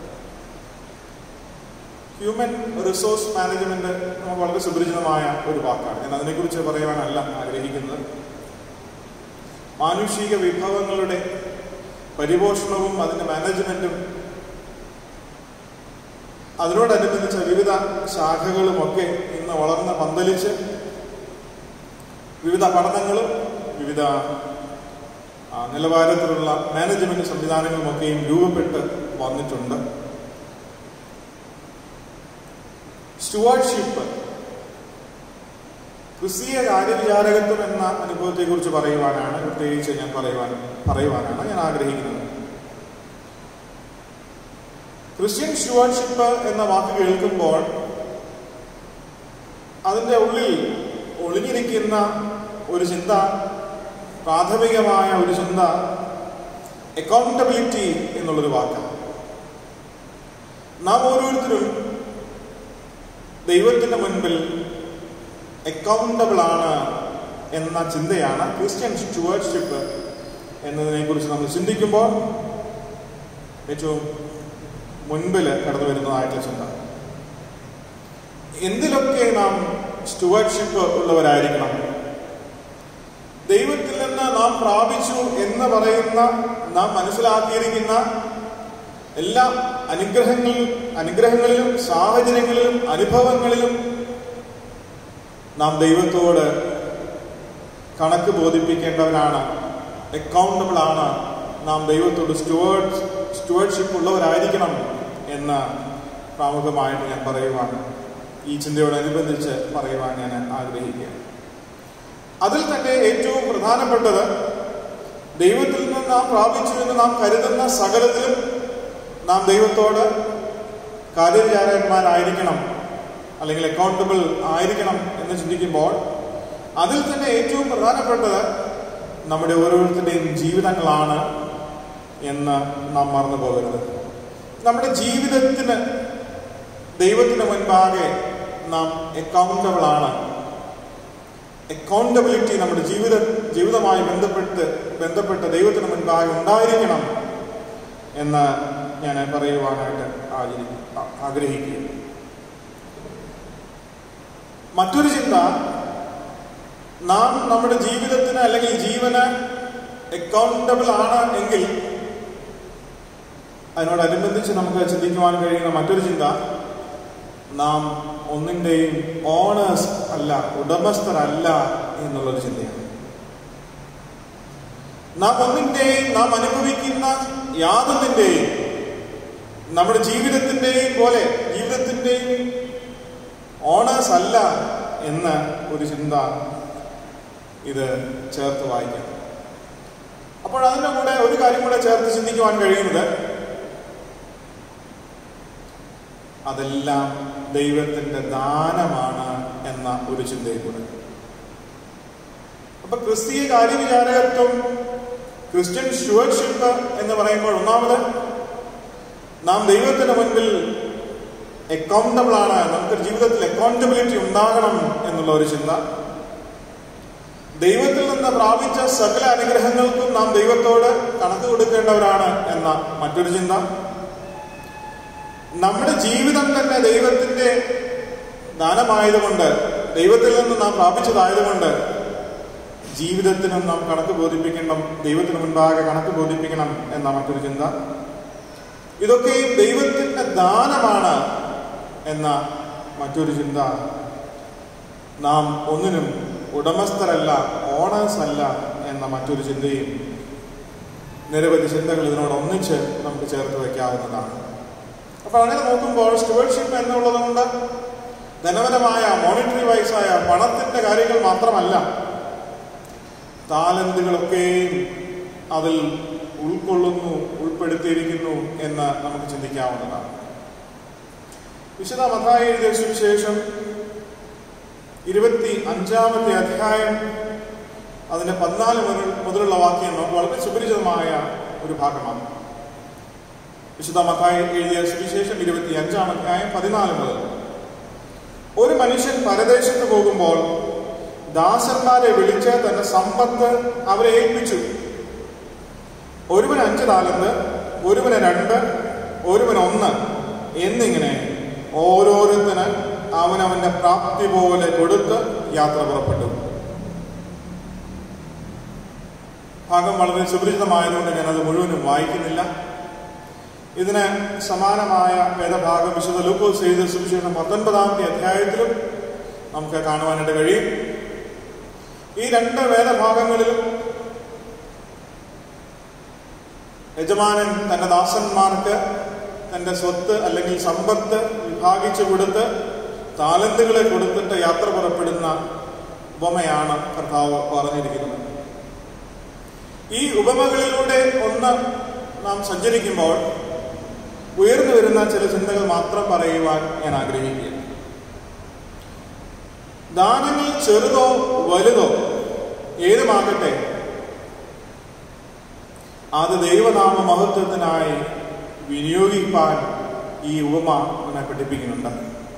ഹ്യൂമൻ റിസോഴ്സ് മാനേജ്മെന്റ് നമുക്ക് വളരെ സുപരിചിതമായ ഒരു വാക്കാണ്. ഞാൻ അതിനെക്കുറിച്ച് പറയുവാനല്ല ആഗ്രഹിക്കുന്നത്. മാനുഷിക വിഭവങ്ങളുടെ പരിപോഷണവും അതിൻ്റെ മാനേജ്മെന്റും അതിനോടനുബന്ധിച്ച വിവിധ ശാഖകളുമൊക്കെ ഇന്ന് വളർന്ന് പന്തലിച്ച് വിവിധ പഠനങ്ങളും വിവിധ നിലവാരത്തിലുള്ള മാനേജ്മെന്റ് സംവിധാനങ്ങളുമൊക്കെയും രൂപപ്പെട്ട് വന്നിട്ടുണ്ട്. സ്റ്റുവാർഡ്ഷിപ്പ്, ക്രിസ്തീയ കാര്യവിചാരകത്വം എന്ന അനുഭവത്തെക്കുറിച്ച് പറയുവാനാണ് പ്രത്യേകിച്ച് ഞാൻ പറയുവാൻ പറയുവാനാണ് ഞാൻ ആഗ്രഹിക്കുന്നത്. ക്രിസ്ത്യൻ സ്റ്റുവാർഡ്ഷിപ്പ് എന്ന വാക്ക് കേൾക്കുമ്പോൾ അതിൻ്റെ ഉള്ളിൽ ഒളിഞ്ഞിരിക്കുന്ന ഒരു ചിന്ത, പ്രാഥമികമായ ഒരു ചിന്ത അക്കൗണ്ടബിലിറ്റി എന്നുള്ളൊരു വാക്കാണ്. നാം ഓരോരുത്തരും ദൈവത്തിന്റെ മുൻപിൽ അക്കൗണ്ടബിൾ ആണ് എന്ന ചിന്തയാണ് ക്രിസ്ത്യൻ സ്റ്റുവർഡ്ഷിപ്പ് എന്നതിനെ കുറിച്ച് നമ്മൾ ചിന്തിക്കുമ്പോൾ ഏറ്റവും മുൻപിൽ കടന്നു വരുന്നതായിട്ടുള്ള ചിന്ത. എന്തിലൊക്കെ നാം സ്റ്റുവർഡ്ഷിപ്പ് ഉള്ളവരായിരിക്കണം? ദൈവത്തിൽ നിന്ന് നാം പ്രാപിച്ചു എന്ന് പറയുന്ന, നാം മനസ്സിലാക്കിയിരിക്കുന്ന എല്ലാ അനുഗ്രഹങ്ങളിലും അനുഗ്രഹങ്ങളിലും സാഹചര്യങ്ങളിലും അനുഭവങ്ങളിലും നാം ദൈവത്തോട് കണക്ക് ബോധിപ്പിക്കേണ്ടവരാണ്, അക്കൗണ്ടബിൾ ആണ്. നാം ദൈവത്തോട് സ്റ്റുവേർഡ് സ്റ്റുവേർഡ്ഷിപ്പ് ഉള്ളവരായിരിക്കണം എന്ന് പ്രാമുഖമായിട്ട് ഞാൻ പറയുവാൻ, ഈ ചിന്തയോടനുബന്ധിച്ച് പറയുവാൻ ഞാൻ ആഗ്രഹിക്കുകയാണ്. അതിൽ തന്നെ ഏറ്റവും പ്രധാനപ്പെട്ടത്, ദൈവത്തിൽ നിന്ന് നാം പ്രാപിച്ചു എന്ന് നാം കരുതുന്ന സകലത്തിലും നാം ദൈവത്തോട് കാര്യവിചാരകന്മാരായിരിക്കണം, അല്ലെങ്കിൽ അക്കൗണ്ടബിൾ ആയിരിക്കണം എന്ന് ചിന്തിക്കുമ്പോൾ അതിൽ തന്നെ ഏറ്റവും പ്രധാനപ്പെട്ടത് നമ്മുടെ ഓരോരുത്തരുടെയും ജീവിതങ്ങളാണ് എന്ന് നാം മറന്നു പോകരുത്. നമ്മുടെ ജീവിതത്തിന് ദൈവത്തിന് മുൻപാകെ നാം അക്കൗണ്ടബിൾ ആണ്. അക്കൗണ്ടബിലിറ്റി നമ്മുടെ ജീവിത ജീവിതവുമായി ബന്ധപ്പെട്ട് ബന്ധപ്പെട്ട് ദൈവത്തിന് മുൻപാകെ ഉണ്ടായിരിക്കണം എന്ന് ഞാൻ പറയുവാനായിട്ട് ആഗ്രഹിക്കുന്നു. മറ്റൊരു ചിന്ത, നാം നമ്മുടെ ജീവിതത്തിന് അല്ലെങ്കിൽ ജീവന് അക്കൗണ്ടബിൾ ആണ് എങ്കിൽ അതിനോടനുബന്ധിച്ച് നമുക്ക് ചിന്തിക്കുവാൻ കഴിയുന്ന മറ്റൊരു ചിന്ത, നാം ഒന്നിൻ്റെയും ഓണേഴ്സ് അല്ല, ഉടമസ്ഥരല്ല എന്നുള്ളൊരു ചിന്തയാണ്. നാം ഒന്നിൻ്റെയും, നാം അനുഭവിക്കുന്ന യാതൊന്നിൻ്റെയും, നമ്മുടെ ജീവിതത്തിൻ്റെയും പോലെ ജീവിതത്തിൻ്റെയും ഓണേഴ്സ് അല്ല എന്ന ഒരു ചിന്ത ഇത് ചേർത്ത് വായിക്കാം. അപ്പോൾ അതിൻ്റെ കൂടെ ഒരു കാര്യം കൂടെ ചേർത്ത് ചിന്തിക്കുവാൻ കഴിയുന്നത്, അതെല്ലാം ദൈവത്തിന്റെ ദാനമാണ് എന്ന ഒരു ചിന്തയിൽ കൂടെ. അപ്പൊ ക്രിസ്തീയ കാര്യവിചാരകത്വം, ക്രിസ്ത്യൻ സ്റ്റുവർഡ്ഷിപ്പ് എന്ന് പറയുമ്പോൾ ഒന്നാമത് നാം ദൈവത്തിന് മുൻപിൽ അക്കൗണ്ടബിൾ ആണ്, നമുക്ക് ജീവിതത്തിൽ അക്കൗണ്ടബിലിറ്റി ഉണ്ടാകണം എന്നുള്ള ഒരു ചിന്ത. ദൈവത്തിൽ നിന്ന് പ്രാപിച്ച സകല അനുഗ്രഹങ്ങൾക്കും നാം ദൈവത്തോട് കണക്ക് കൊടുക്കേണ്ടവരാണ് എന്ന മറ്റൊരു ചിന്ത. നമ്മുടെ ജീവിതം തന്നെ ദൈവത്തിന്റെ ദാനമായതുകൊണ്ട്, ദൈവത്തിൽ നിന്ന് നാം പ്രാപിച്ചതായതുകൊണ്ട് ജീവിതത്തിനും നാം കണക്ക് ബോധിപ്പിക്കണം, ദൈവത്തിന് മുൻപാകെ കണക്ക് ബോധിപ്പിക്കണം എന്ന മറ്റൊരു ചിന്ത. ഇതൊക്കെയും ദൈവത്തിന്റെ ദാനമാണ് എന്ന മറ്റൊരു ചിന്ത. നാം ഒന്നിനും ഉടമസ്ഥരല്ല, ഓണേഴ്സ് അല്ല എന്ന മറ്റൊരു ചിന്തയും, നിരവധി ചിന്തകൾ ഇതിനോട് ഒന്നിച്ച് നമുക്ക് ചേർത്ത് വയ്ക്കാവുന്നതാണ്. അപ്പൊ അങ്ങനെ നോക്കുമ്പോൾ സ്റ്റുവർഡ്ഷിപ്പ് എന്നുള്ളത് കൊണ്ട് ധനപരമായ, മോണിറ്ററി വൈസായ പണത്തിന്റെ കാര്യങ്ങൾ മാത്രമല്ല, താലന്തുകളൊക്കെയും അതിൽ ഉൾക്കൊള്ളുന്നു, ഉൾപ്പെടുത്തിയിരിക്കുന്നു എന്ന് നമുക്ക് ചിന്തിക്കാവുന്നതാണ്. വിശുദ്ധ മത്തായി എഴുതിയ സുവിശേഷം ഇരുപത്തി അഞ്ചാമത്തെ അധ്യായം അതിന്റെ പതിനാല് മുതൽ മുതലുള്ള വാക്യം നമുക്ക് വളരെ സുപരിചിതമായ ഒരു ഭാഗമാണ്. വിശുദ്ധ മത്തായി എഴുതിയ സുവിശേഷം ഇരുപത്തി അഞ്ചാം അധ്യായം പതിനാല് മുതൽ. ഒരു മനുഷ്യൻ പരദേശത്ത് പോകുമ്പോൾ ദാസന്മാരെ വിളിച്ച് തന്റെ സമ്പത്ത് അവരെ ഏൽപ്പിച്ചു. ഒരുവന് അഞ്ച് താലന്ത്, ഒരുവന് രണ്ട്, ഒരുവന് ഒന്ന് എന്നിങ്ങനെ ഓരോരുത്തന് അവനവന്റെ പ്രാപ്തി പോലെ കൊടുത്ത് യാത്ര പുറപ്പെട്ടു. ഭാഗം വളരെ സുപരിചിതമായതുകൊണ്ട് ഞാനത് മുഴുവനും വായിക്കുന്നില്ല. ഇതിന് സമാനമായ വേദഭാഗം വിശുദ്ധ ലൂക്കോസ് എഴുതിയ സുവിശേഷം പത്തൊൻപതാമത്തെ അധ്യായത്തിലും നമുക്ക് കാണുവാനായിട്ട് കഴിയും. ഈ രണ്ട് വേദഭാഗങ്ങളിലും യജമാനൻ തന്റെ ദാസന്മാർക്ക് തന്റെ സ്വത്ത് അല്ലെങ്കിൽ സമ്പത്ത് വിഭാഗിച്ചു കൊടുത്ത് താലന്തുകളെ കൊടുത്തിട്ട് യാത്ര പുറപ്പെടുന്ന ഉപമയാണ് കർത്താവ് പറഞ്ഞിരിക്കുന്നത്. ഈ ഉപമകളിലൂടെ ഒന്ന് നാം സഞ്ചരിക്കുമ്പോൾ ഉയർന്നു വരുന്ന ചില ചിന്തകൾ മാത്രം പറയുവാൻ ഞാൻ ആഗ്രഹിക്കുകയാണ്. ദാനങ്ങൾ ചെറുതോ വലുതോ ഏതുമാകട്ടെ, അത് ദൈവനാമ മഹത്വത്തിനായി വിനിയോഗിക്കാൻ ഈ ഉപമ നമ്മെ പഠിപ്പിക്കുന്നുണ്ട്.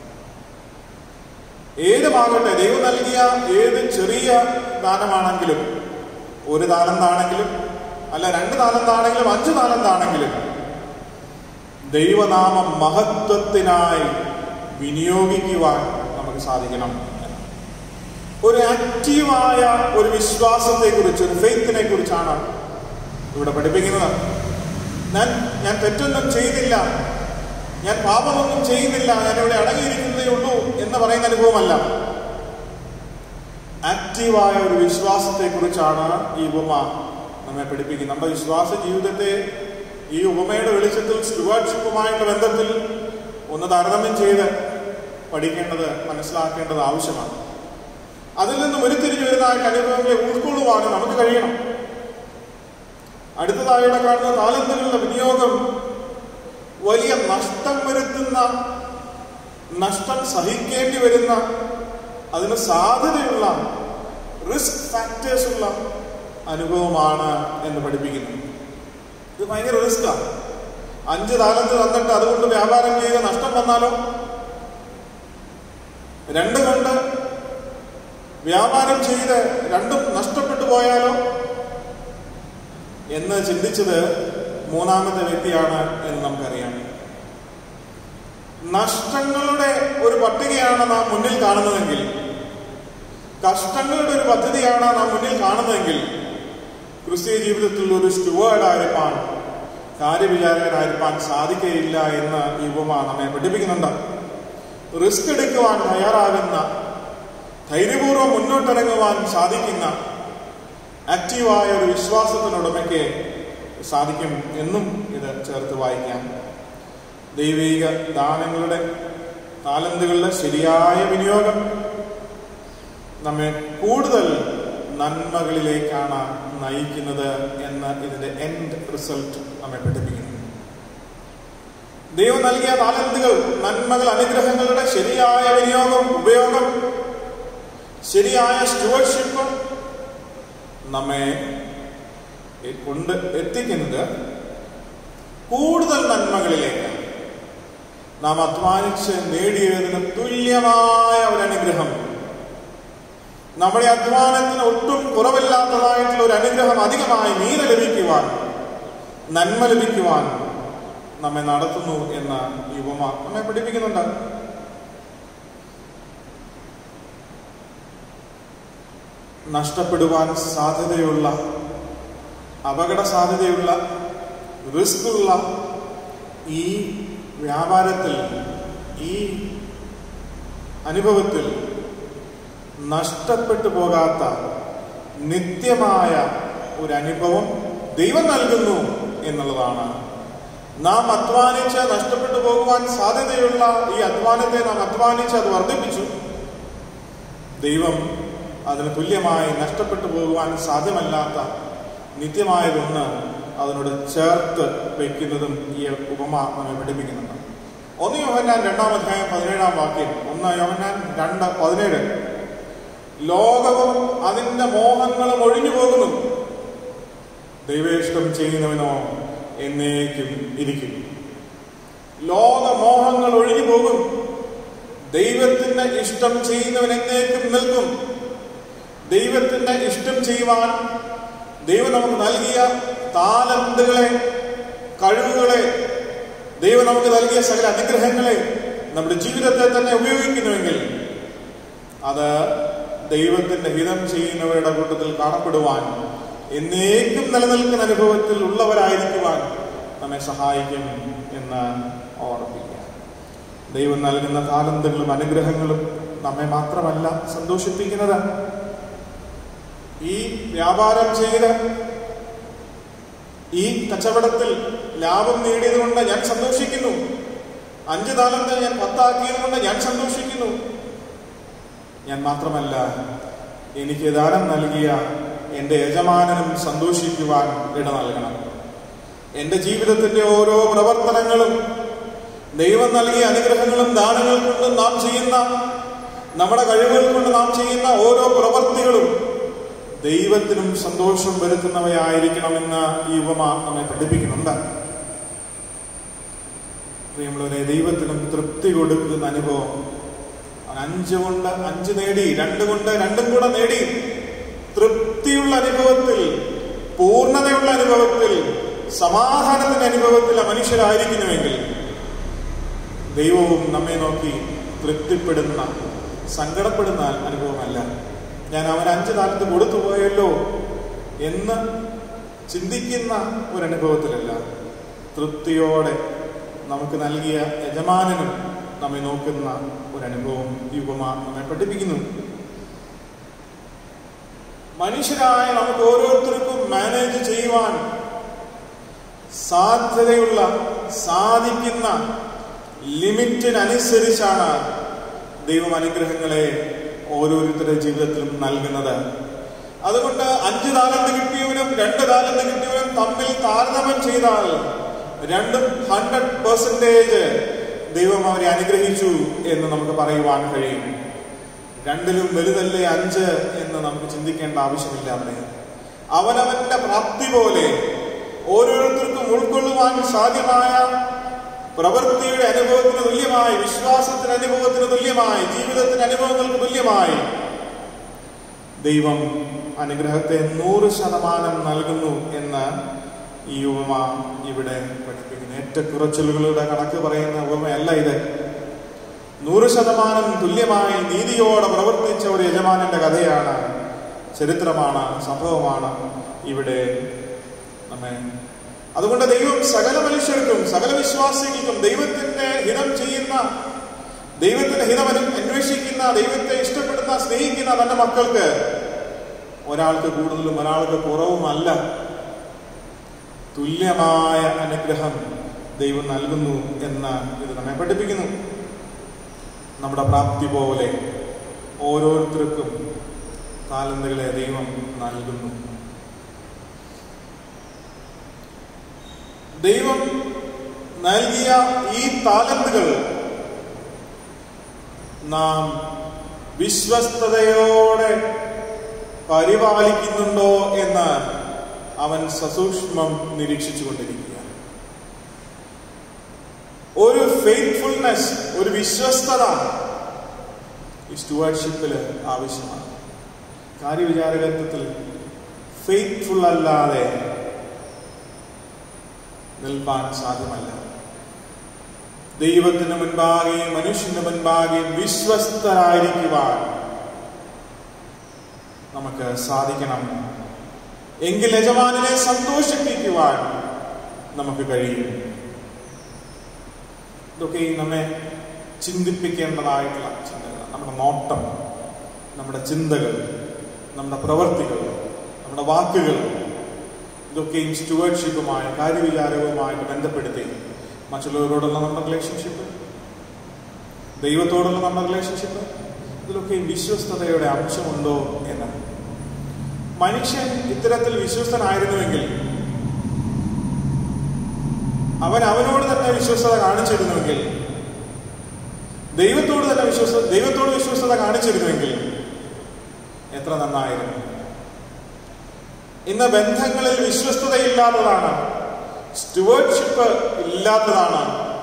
ഏതുമാകട്ടെ, ദൈവം നൽകിയ ഏത് ചെറിയ ദാനമാണെങ്കിലും, ഒരു താലന്താണെങ്കിലും അല്ല രണ്ട് താലന്താണെങ്കിലും അഞ്ച് താലന്താണെങ്കിലും, ദൈവനാമം മഹത്വത്തിനായി വിനിയോഗിക്കുവാൻ നമുക്ക് സാധിക്കണം. ഒരു ആക്റ്റീവായ ഒരു വിശ്വാസത്തെ കുറിച്ച്, ഒരു ഫെയ്ത്തിനെ കുറിച്ചാണ് ഇവിടെ പഠിപ്പിക്കുന്നത്. ഞാൻ ഞാൻ തെറ്റൊന്നും ചെയ്തില്ല, ഞാൻ പാപമൊന്നും ചെയ്യുന്നില്ല, ഞാനിവിടെ അടങ്ങിയിരിക്കുന്നതേ ഉള്ളൂ എന്ന് പറയുന്ന അനുഭവമല്ല. ആക്റ്റീവായ ഒരു വിശ്വാസത്തെ കുറിച്ചാണ് ഈ ഉപമ നമ്മെ പഠിപ്പിക്കുന്നത്. നമ്മുടെ വിശ്വാസ ജീവിതത്തെ ഈ ഉപമയുടെ വെളിച്ചത്തിൽ സ്റ്റുവാർഡ്ഷിപ്പുമായുള്ള ബന്ധത്തിൽ ഒന്ന് താരതമ്യം ചെയ്ത് പഠിക്കേണ്ടത്, മനസ്സിലാക്കേണ്ടത് ആവശ്യമാണ്. അതിൽ നിന്നും ഉരുത്തിരിഞ്ഞു വരുന്ന അനുഭവങ്ങളെ ഉൾക്കൊള്ളുവാനും നമുക്ക് കഴിയണം. അടുത്തതായിട്ട് കാണുന്ന താലന്തുകളുടെ വിനിയോഗം വലിയ നഷ്ടം വരുത്തുന്ന, നഷ്ടം സഹിക്കേണ്ടി വരുന്ന, അതിന് സാധ്യതയുള്ള, റിസ്ക് ഫാക്ടേഴ്സ് ഉള്ള അനുഭവമാണ് എന്ന് പഠിപ്പിക്കുന്നു. ഇത് ഭയങ്കര റിസ്ക്കാണ്. അഞ്ച് താലന്ത് തന്നിട്ട് അതുകൊണ്ട് വ്യാപാരം ചെയ്ത് നഷ്ടം വന്നാലോ, രണ്ട് കൊണ്ട് വ്യാപാരം ചെയ്ത് രണ്ടും നഷ്ടപ്പെട്ടു പോയാലോ എന്ന് ചിന്തിച്ചത് മൂന്നാമത്തെ വ്യക്തിയാണ് എന്ന് നമുക്കറിയാം. നഷ്ടങ്ങളുടെ ഒരു പട്ടികയാണ് നാം മുന്നിൽ കാണുന്നതെങ്കിൽ, കഷ്ടങ്ങളുടെ ഒരു പദ്ധതിയാണ് നാം മുന്നിൽ കാണുന്നതെങ്കിൽ, ക്രിസ്തീയ ജീവിതത്തിൽ ഒരു സ്റ്റുവേർഡായിരിക്കാൻ, കാര്യവിചാരകനായിരിക്കാൻ സാധിക്കുകയില്ല എന്ന് ഈ ഉപമ നമ്മെ പഠിപ്പിക്കുന്നുണ്ട്. റിസ്ക് എടുക്കുവാൻ തയ്യാറാകുന്ന, ധൈര്യപൂർവ്വം മുന്നോട്ടിറങ്ങുവാൻ സാധിക്കുന്ന ആക്റ്റീവായ ഒരു വിശ്വാസത്തിനുടമയ്ക്ക് സാധിക്കും എന്നും ഇത് ചേർത്ത് വായിക്കാം. ദൈവിക ദാനങ്ങളുടെ, താലന്തുകളുടെ ശരിയായ വിനിയോഗം നമ്മെ കൂടുതൽ നന്മകളിലേക്കാണ് നയിക്കുന്നത് എന്ന് ഇതിന്റെ എൻഡ് റിസൾട്ട് നമ്മെ പഠിപ്പിക്കുന്നു. ദൈവം നൽകിയ താലന്തുകൾ, നന്മകൾ, അനുഗ്രഹങ്ങളുടെ ശരിയായ വിനിയോഗം, ഉപയോഗം, ശരിയായ സ്റ്റുവർഷിപ്പ് നമ്മെ കൊണ്ട് എത്തിക്കുന്നത് കൂടുതൽ നന്മകളിലേക്ക്. നാം അധ്വാനിച്ച് നേടിയതിന് തുല്യമായ ഒരു അനുഗ്രഹം, നമ്മുടെ അധ്വാനത്തിന് ഒട്ടും കുറവില്ലാത്തതായിട്ടുള്ള ഒരു അനുഗ്രഹം അധികമായി നീര ലഭിക്കുവാൻ, നന്മ ലഭിക്കുവാൻ നമ്മെ നടത്തുന്നു എന്ന് ഈ ഉപമ നമ്മെ പഠിപ്പിക്കുന്നുണ്ട്. നഷ്ടപ്പെടുവാൻ സാധ്യതയുള്ള, അപകട സാധ്യതയുള്ള, റിസ്ക്കുള്ള ഈ വ്യാപാരത്തിൽ, ഈ അനുഭവത്തിൽ നഷ്ടപ്പെട്ടു പോകാത്ത നിത്യമായ ഒരു അനുഭവം ദൈവം നൽകുന്നു എന്നുള്ളതാണ്. നാം അധ്വാനിച്ച് നഷ്ടപ്പെട്ടു പോകുവാൻ സാധ്യതയുള്ള ഈ അധ്വാനത്തെ നാം അധ്വാനിച്ച് അത് വർദ്ധിപ്പിച്ചു. ദൈവം അതിന് തുല്യമായി നഷ്ടപ്പെട്ടു പോകുവാൻ സാധ്യമല്ലാത്ത നിത്യമായതൊന്ന് അതിനോട് ചേർത്ത് വയ്ക്കുന്നതും ഈ ഉപമ നമ്മെ പഠിപ്പിക്കുന്നുണ്ട്. ഒന്ന് യോഹന്നാൻ രണ്ടാം അധ്യായം പതിനേഴാം വാക്യം. ഒന്ന് യോഹന്നാൻ രണ്ട് പതിനേഴ്. ലോകവും അതിന്റെ മോഹങ്ങളും ഒഴിഞ്ഞു പോകുന്നു, ദൈവേഷ്ടം ചെയ്യുന്നവനോ എന്നേക്കും ഇരിക്കും. ലോകമോഹങ്ങൾ ഒഴിഞ്ഞു പോകും, ദൈവത്തിന്റെ ഇഷ്ടം ചെയ്യുന്നവൻ എന്നേക്കും നിൽക്കും. ദൈവത്തിന്റെ ഇഷ്ടം ചെയ്യുവാൻ ദൈവം നമുക്ക് നൽകിയ താലന്തുകളെ, കഴിവുകളെ, ദൈവം നമുക്ക് നൽകിയ സകല അനുഗ്രഹങ്ങളെ നമ്മുടെ ജീവിതത്തെ തന്നെ ഉപയോഗിക്കുന്നുവെങ്കിൽ അത് ദൈവത്തിന്റെ ഹിതം ചെയ്യുന്നവരുടെ കൂട്ടത്തിൽ കാണപ്പെടുവാൻ, എന്നേക്കും നിലനിൽക്കുന്ന അനുഭവത്തിൽ ഉള്ളവരായിരിക്കുവാൻ നമ്മെ സഹായിക്കും എന്ന് ഓർമ്മിക്കുക. ദൈവം നൽകുന്ന താലന്തുകളും അനുഗ്രഹങ്ങളും നമ്മെ മാത്രമല്ല സന്തോഷിപ്പിക്കുന്നത്. ഈ വ്യാപാരം ചെയ്ത് ഈ കച്ചവടത്തിൽ ലാഭം നേടിയത് കൊണ്ട് ഞാൻ സന്തോഷിക്കുന്നു, അഞ്ച് താലന്ത് ഞാൻ പത്താക്കിയത് കൊണ്ട് ഞാൻ സന്തോഷിക്കുന്നു. ഞാൻ മാത്രമല്ല, എനിക്ക് ദാനം നൽകിയ എൻ്റെ യജമാനനും സന്തോഷിക്കുവാൻ ഇട നൽകണം. എൻ്റെ ജീവിതത്തിന്റെ ഓരോ പ്രവർത്തനങ്ങളും, ദൈവം നൽകിയ അനുഗ്രഹങ്ങളും ദാനങ്ങൾ കൊണ്ട് നാം ചെയ്യുന്ന, നമ്മുടെ കഴിവുകൾ കൊണ്ട് നാം ചെയ്യുന്ന ഓരോ പ്രവർത്തികളും ദൈവത്തിനും സന്തോഷം വരുത്തുന്നവയായിരിക്കണമെന്ന് ഈ ഉപമ നമ്മെ പഠിപ്പിക്കുന്നുണ്ട്. പ്രിയമുള്ളവരെ, ദൈവത്തിനും തൃപ്തി കൊടുക്കുന്ന അനുഭവം. അവൻ അഞ്ച് കൊണ്ട് അഞ്ച് നേടി, രണ്ട് കൊണ്ട് രണ്ടും കൂടെ നേടി. തൃപ്തിയുള്ള അനുഭവത്തിൽ, പൂർണ്ണതയുള്ള അനുഭവത്തിൽ, സമാധാനത്തിന്റെ അനുഭവത്തിൽ മനുഷ്യരായിരിക്കുന്നുവെങ്കിൽ ദൈവവും നമ്മെ നോക്കി തൃപ്തിപ്പെടുന്ന, സങ്കടപ്പെടുന്ന അനുഭവമല്ല. ഞാൻ അവൻ അഞ്ച് താലന്ത് കൊടുത്തു പോയല്ലോ എന്ന് ചിന്തിക്കുന്ന ഒരനുഭവത്തിലല്ല, തൃപ്തിയോടെ നമുക്ക് നൽകിയ യജമാനനും നമ്മെ നോക്കുന്ന ഒരനുഭവം ഈ ഉപമ നമ്മെ പഠിപ്പിക്കുന്നു. മനുഷ്യരായ നമുക്ക് ഓരോരുത്തർക്കും മാനേജ് ചെയ്യുവാൻ സാധ്യതയുള്ള, സാധിക്കുന്ന ലിമിറ്റിനനുസരിച്ചാണ് ദൈവം അനുഗ്രഹങ്ങളെ ഓരോരുത്തരുടെ ജീവിതത്തിലും നൽകുന്നത്. അതുകൊണ്ട് അഞ്ച് താലന്ത് കിട്ടിയവനും രണ്ട് താലന്ത് കിട്ടിയവനും തമ്മിൽ താരതമ്യം ചെയ്താൽ രണ്ടും ഹൺഡ്രഡ് പെർസെന്റേജ് ദൈവം അവരെ അനുഗ്രഹിച്ചു എന്ന് നമുക്ക് പറയുവാൻ കഴിയും. രണ്ടിലും വലുതല്ലേ അഞ്ച് എന്ന് നമുക്ക് ചിന്തിക്കേണ്ട ആവശ്യമില്ല. അവിടെ അവനവന്റെ പ്രാപ്തി പോലെ ഓരോരുത്തർക്കും ഉൾക്കൊള്ളുവാൻ സാധ്യമായ പ്രവൃത്തിയുടെ അനുഭവത്തിന് തുല്യമായി, വിശ്വാസത്തിന് അനുഭവത്തിന് തുല്യമായി, ജീവിതത്തിന്റെ അനുഭവങ്ങൾക്ക് തുല്യമായി ദൈവം അനുഗ്രഹത്തെ നൂറ് ശതമാനം നൽകുന്നു എന്ന് ഈ ഉപമ ഇവിടെ പഠിപ്പിക്കുന്നു. ഏറ്റക്കുറച്ചിലുകളുടെ കണക്ക് പറയുന്ന ഉപമയല്ല ഇത്. നൂറ് ശതമാനം തുല്യമായി നീതിയോടെ പ്രവർത്തിച്ച ഒരു യജമാനന്റെ കഥയാണ്, ചരിത്രമാണ്, സംഭവമാണ് ഇവിടെ നമ്മെ. അതുകൊണ്ട് ദൈവം സകല മനുഷ്യർക്കും, സകല വിശ്വാസികൾക്കും, ദൈവത്തിന്റെ ഹിതം ചെയ്യുന്ന, ദൈവത്തിന്റെ ഹിതം അന്വേഷിക്കുന്ന, ദൈവത്തെ ഇഷ്ടപ്പെടുന്ന, സ്നേഹിക്കുന്ന തന്റെ മക്കൾക്ക് ഒരാൾക്ക് കൂടുതലും ഒരാൾക്ക് കുറവുമല്ല, തുല്യമായ അനുഗ്രഹം ദൈവം നൽകുന്നു എന്ന് ഇത് നമ്മെ പഠിപ്പിക്കുന്നു. നമ്മുടെ പ്രാപ്തി പോലെ ഓരോരുത്തർക്കും താലന്തുകളെ ദൈവം നൽകുന്നു. ദൈവം നൽകിയ ഈ താലന്തുകൾ നാം വിശ്വസ്തയോടെ പരിപാലിക്കുന്നുണ്ടോ എന്ന് അവൻ സസൂക്ഷ്മം നിരീക്ഷിച്ചു കൊണ്ടിരിക്കുകയാണ്. ഒരു ഫെയ്ത്ത്ഫുൾനെസ്, ഒരു വിശ്വസ്തത ഈ സ്റ്റുവാർഡ്ഷിപ്പില് ആവശ്യമാണ്. കാര്യവിചാരകത്വത്തിൽ ഫെയ്ത്ത്ഫുൾ അല്ലാതെ നിൽപ്പാൻ സാധ്യമല്ല. ദൈവത്തിന് മുൻപാകെയും മനുഷ്യന്റെ മുൻപാകെയും വിശ്വസ്തരായിരിക്കുവാൻ നമുക്ക് സാധിക്കണം. എങ്കിൽ യജമാനനെ സന്തോഷിപ്പിക്കുവാൻ നമുക്ക് കഴിയും. ഇതൊക്കെ നമ്മെ ചിന്തിപ്പിക്കേണ്ടതായിട്ടുള്ള ചിന്തകളാണ്. നമ്മുടെ നോട്ടം, നമ്മുടെ ചിന്തകൾ, നമ്മുടെ പ്രവൃത്തികൾ, നമ്മുടെ വാക്കുകൾ, ഇതൊക്കെയും സ്റ്റുവാർഡ്ഷിപ്പുമായി, കാര്യവിചാരവുമായിട്ട് ബന്ധപ്പെടുത്തി മറ്റുള്ളവരോടുള്ള നമ്മുടെ റിലേഷൻഷിപ്പ്, ദൈവത്തോടുള്ള നമ്മുടെ റിലേഷൻഷിപ്പ്, ഇതിലൊക്കെയും വിശ്വസ്തതയുടെ അംശമുണ്ടോ എന്ന്. മനുഷ്യൻ ഇത്തരത്തിൽ വിശ്വസ്തനായിരുന്നുവെങ്കിൽ അവൻ അവനോട് തന്നെ വിശ്വസ്തത കാണിച്ചിരുന്നുവെങ്കിൽ, ദൈവത്തോട് തന്നെ വിശ്വസ്ത ദൈവത്തോട് വിശ്വസ്തത കാണിച്ചിരുന്നുവെങ്കിൽ എത്ര നന്നായിരുന്നു. ഇന്ന് ബന്ധങ്ങളിൽ വിശ്വസ്തതയില്ലാത്തതാണ്, സ്റ്റുവാർഡ്ഷിപ്പ് ഇല്ലാത്തതാണ്.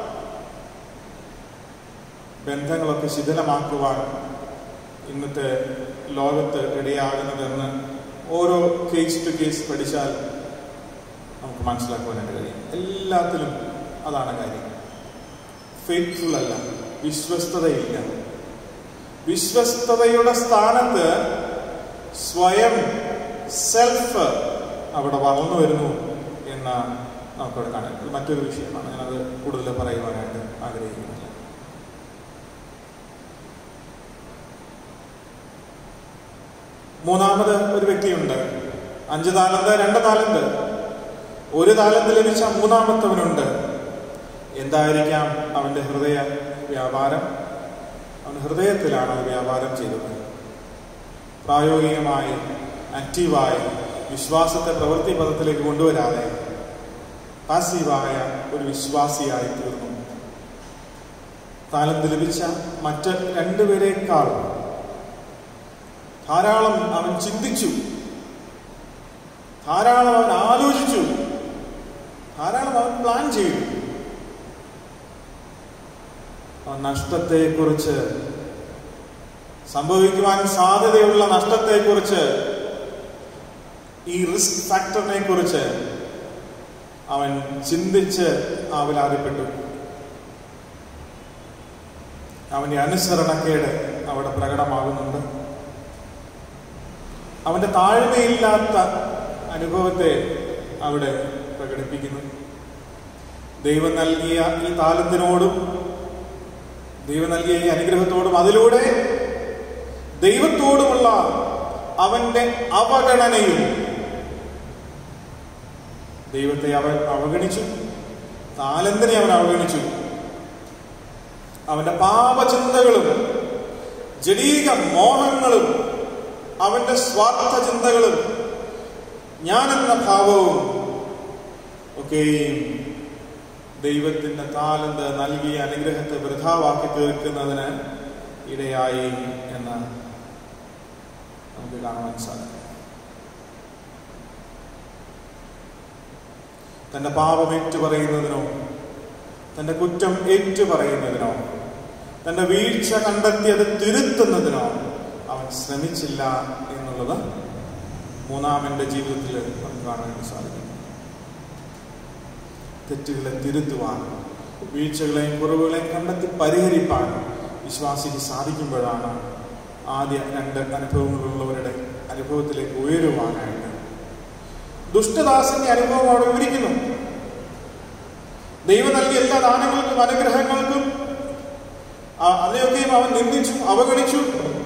ബന്ധങ്ങളൊക്കെ ശിഥിലമാക്കുവാൻ ഇന്നത്തെ ലോകത്ത് ഇടയാകുന്നതെന്ന് ഓരോ കേസ് ടു കേസ് പഠിച്ചാൽ നമുക്ക് മനസ്സിലാക്കുവാനായിട്ട് കഴിയും. എല്ലാത്തിലും അതാണ് കാര്യം. ഫെയ്ത്ത്ഫുൾ അല്ല, വിശ്വസ്തതയില്ല. വിശ്വസ്തതയുടെ സ്ഥാനത്ത് സ്വയം, സെൽഫ് അവിടെ വളർന്നു വരുന്നു എന്ന് നമുക്കവിടെ കാണാം. ഇത് മറ്റൊരു വിഷയമാണ്, ഞാനത് കൂടുതൽ പറയുവാനായിട്ട് ആഗ്രഹിക്കുന്നില്ല. മൂന്നാമത് ഒരു വ്യക്തിയുണ്ട്. അഞ്ച് താലന്ത്, രണ്ട് താലന്ത്, ഒരു താലന്ത് ലഭിച്ച മൂന്നാമത്തവനുണ്ട്. എന്തായിരിക്കാം അവന്റെ ഹൃദയ വ്യാപാരം? അവൻ ഹൃദയത്തിലാണ് അത് വ്യാപാരം ചെയ്തത്. പ്രായോഗികമായി, ആക്റ്റീവായി, വിശ്വാസത്തെ പ്രവൃത്തി പദത്തിലേക്ക് കൊണ്ടുവരാതെ പാസീവായ ഒരു വിശ്വാസിയായി തീർന്നു. താലന്ത് ലഭിച്ച മറ്റ് രണ്ടുപേരെക്കാൾ ധാരാളം അവൻ ചിന്തിച്ചു, ധാരാളം അവൻ ആലോചിച്ചു, ധാരാളം അവൻ പ്ലാൻ ചെയ്തു. നഷ്ടത്തെക്കുറിച്ച്, സംഭവിക്കുവാൻ സാധ്യതയുള്ള നഷ്ടത്തെക്കുറിച്ച്, ഈ റിസ്ക് ഫാക്ടറിനെ കുറിച്ച് അവൻ ചിന്തിച്ച് ആവലാതിപ്പെട്ടു. അവന്റെ അനുസരണക്കേട് അവിടെ പ്രകടമാകുന്നുണ്ട്. അവന്റെ താഴ്മയില്ലാത്ത അനുഭവത്തെ അവിടെ പ്രകടിപ്പിക്കുന്നു. ദൈവം നൽകിയ ഈ താലന്തിനോടും ദൈവം നൽകിയ ഈ അനുഗ്രഹത്തോടും അതിലൂടെ ദൈവത്തോടുമുള്ള അവന്റെ അവഗണനയും, ദൈവത്തെ അവൻ അവഗണിച്ചു, താലന്തിനെ അവൻ അവഗണിച്ചു. അവന്റെ പാപചിന്തകളും ജഡീക മോഹങ്ങളും അവന്റെ സ്വാർത്ഥ ചിന്തകളും ഞാനെന്ന ഭാവവും ഒക്കെയും ദൈവത്തിന്റെ താലന്ത് നൽകിയ അനുഗ്രഹത്തെ വൃഥാവാക്കി തീർക്കുന്നതിന് ഇടയായി എന്ന് നമുക്ക് കാണുവാൻ സാധിക്കും. തന്റെ പാപം ഏറ്റുപറയുന്നതിനോ, തന്റെ കുറ്റം ഏറ്റുപറയുന്നതിനോ, തന്റെ വീഴ്ച കണ്ടെത്തി അത് തിരുത്തുന്നതിനോ അവൻ ശ്രമിച്ചില്ല എന്നുള്ളത് മൂന്നാമന്റെ ജീവിതത്തിൽ നമുക്ക് കാണാൻ സാധിക്കും. തെറ്റുകളെ തിരുത്തുവാൻ, വീഴ്ചകളെയും കുറവുകളെയും കണ്ടെത്തി പരിഹരിപ്പാൻ വിശ്വാസിക്ക് സാധിക്കുമ്പോഴാണ് ആദ്യ രണ്ട് അനുഭവങ്ങളുള്ളവരുടെ അനുഭവത്തിലേക്ക് ഉയരുവാനായിട്ട്. ദുഷ്ടദാസന്റെ അനുഭവം അവിടെ വിവരിക്കുന്നു. ദൈവം നൽകിയ എല്ലാ ദാനങ്ങൾക്കും അനുഗ്രഹങ്ങൾക്കും അതിനെയൊക്കെയും അവൻ നിന്ദിച്ചു, അവഗണിച്ചു.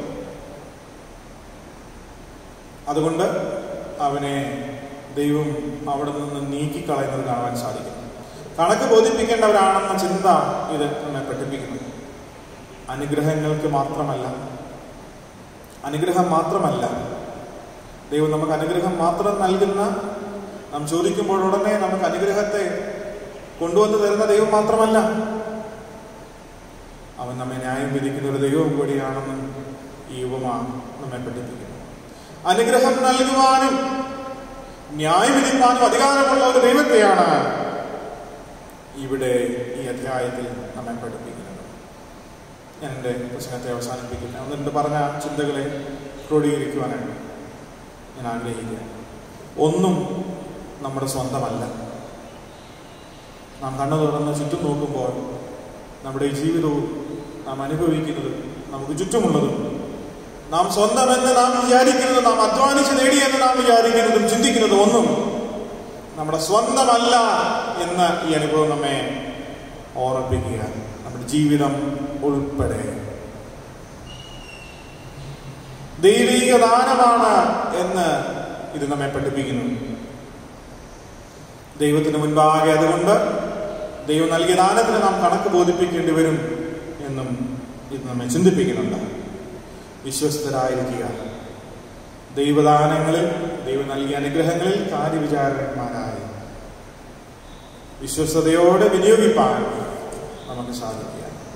അതുകൊണ്ട് അവനെ ദൈവം അവിടെ നിന്ന് നീക്കിക്കളയുന്നത് കാണാൻ സാധിക്കും. കണക്ക് ബോധിപ്പിക്കേണ്ടവരാണെന്ന ചിന്ത ഇത് നമ്മെ പഠിപ്പിക്കുന്നു. അനുഗ്രഹങ്ങൾക്ക് മാത്രമല്ല, അനുഗ്രഹം മാത്രമല്ല ദൈവം നമുക്ക് അനുഗ്രഹം മാത്രം നൽകുന്ന, നാം ചോദിക്കുമ്പോൾ ഉടനെ നമുക്ക് അനുഗ്രഹത്തെ കൊണ്ടുവന്ന് തരുന്ന ദൈവം മാത്രമല്ല, അവൻ നമ്മെ ന്യായം വിധിക്കുന്ന ഒരു ദൈവം കൂടിയാണെന്ന് ഈ ഉപമ നമ്മെ പഠിപ്പിക്കുന്നു. അനുഗ്രഹം നൽകുവാനും ന്യായം വിധിക്കാനും അധികാരമുള്ള ഒരു ദൈവത്തെയാണ് ഇവിടെ ഈ അധ്യായത്തിൽ നമ്മെ പഠിപ്പിക്കുന്നത്. ഞാൻ എൻ്റെ പ്രസംഗത്തെ അവസാനിപ്പിക്കില്ല. ഒന്ന് രണ്ട് പറഞ്ഞ ചിന്തകളെ ക്രോഡീകരിക്കുവാനാണ് ഞാൻ ആഗ്രഹിക്കുക. ഒന്നും നമ്മുടെ സ്വന്തമല്ല. നാം കണ്ണു തുറന്ന് ചുറ്റും നോക്കുമ്പോൾ നമ്മുടെ ഈ ജീവിതവും നാം അനുഭവിക്കുന്നതും നമുക്ക് ചുറ്റുമുള്ളതും നാം സ്വന്തമെന്ന് നാം വിചാരിക്കുന്നതും നാം അധ്വാനിച്ച് നേടിയെന്ന് നാം വിചാരിക്കുന്നതും ചിന്തിക്കുന്നതും ഒന്നും നമ്മുടെ സ്വന്തമല്ല എന്ന ഈ അനുഭവം നമ്മെ ഓർമ്മിപ്പിക്കുക. നമ്മുടെ ജീവിതം ഉൾപ്പെടെ ദൈവിക ദാനമാണ് എന്ന് ഇത് നമ്മെ പഠിപ്പിക്കുന്നു. ദൈവത്തിന് മുൻപാകെ അതുകൊണ്ട് ദൈവം നൽകിയ ദാനത്തിന് നാം കണക്ക് ബോധിപ്പിക്കേണ്ടി വരും എന്നും ഇത് നമ്മെ ചിന്തിപ്പിക്കുന്നുണ്ട്. വിശ്വസ്തരായിരിക്കുക, ദൈവദാനങ്ങളിൽ, ദൈവം നൽകിയ അനുഗ്രഹങ്ങളിൽ കാര്യവിചാരകന്മാരായി വിശ്വസ്തയോടെ വിനിയോഗിപ്പാൻ നമുക്ക് സാധിക്കുക.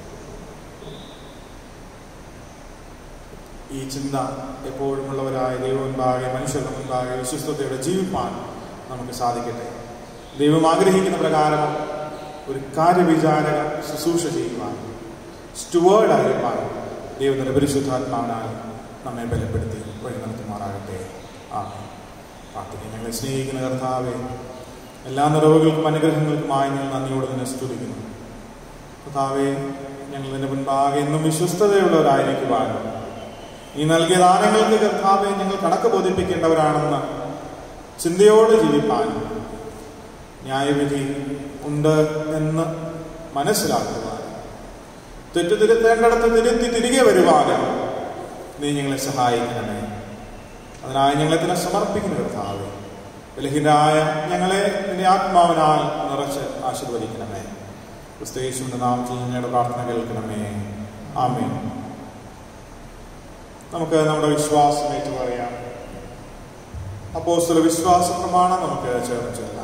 ഈ ചിന്ത എപ്പോഴുമുള്ളവരായ ദൈവം മുൻപാകെ, മനുഷ്യരുടെ മുൻപാകെ വിശ്വസ്തയോടെ ജീവിപ്പാൻ നമുക്ക് സാധിക്കട്ടെ. ദൈവം ആഗ്രഹിക്കുന്ന പ്രകാരം ഒരു കാര്യവിചാരക ശുശ്രൂഷ ചെയ്യുവാൻ, സ്റ്റുവേർഡായിരിക്കാൻ ദൈവത്തിന്റെ പരിശുദ്ധാത്മാവിനാൽ നമ്മെ ബലപ്പെടുത്തി വഴി നടത്തുമാറാകട്ടെ. ആമേൻ. പ്രാർത്ഥിക്കുക. ഞങ്ങളെ സ്നേഹിക്കുന്ന കർത്താവേ, എല്ലാ നിറവുകൾക്കും അനുഗ്രഹങ്ങൾക്കുമായി ഞങ്ങൾ നന്ദിയോടെ തന്നെ സ്തുതിക്കുന്നു. കർത്താവേ, ഞങ്ങൾ നിന്റെ മുൻപാകെ എന്നും വിശ്വസ്തതയുള്ളവരായിരിക്കുവാനും ഈ നൽകിയ ദാനങ്ങൾക്ക് കർത്താവെ ഞങ്ങൾ കണക്ക് ബോധിപ്പിക്കേണ്ടവരാണെന്ന് ചിന്തയോടെ ജീവിപ്പാനും ന്യായവിധി ഉണ്ട് എന്ന് മനസ്സിലാക്കുവാനും തെറ്റു തിരുത്തേണ്ടിടത്ത് തിരുത്തി തിരികെ വരുവാനും നീ ഞങ്ങളെ സഹായിക്കണമേ. അതിനായി ഞങ്ങളെ തന്നെ സമർപ്പിക്കുന്ന കർത്താവേ, ബലഹീനരായ ഞങ്ങളെ നിന്റെ ആത്മാവിനാൽ നിറച്ച് ആശീർവദിക്കണമേ. ക്രിസ്തുയേശുവിന്റെ നാമത്തിൽ ഞങ്ങളുടെ പ്രാർത്ഥന കേൾക്കണമേ. ആമേൻ. നമുക്ക് നമ്മുടെ വിശ്വാസം ഏറ്റു പറയാം. അപ്പോസ്തല വിശ്വാസ പ്രമാണം നമുക്ക് ചേർന്ന് ചെല്ലാം.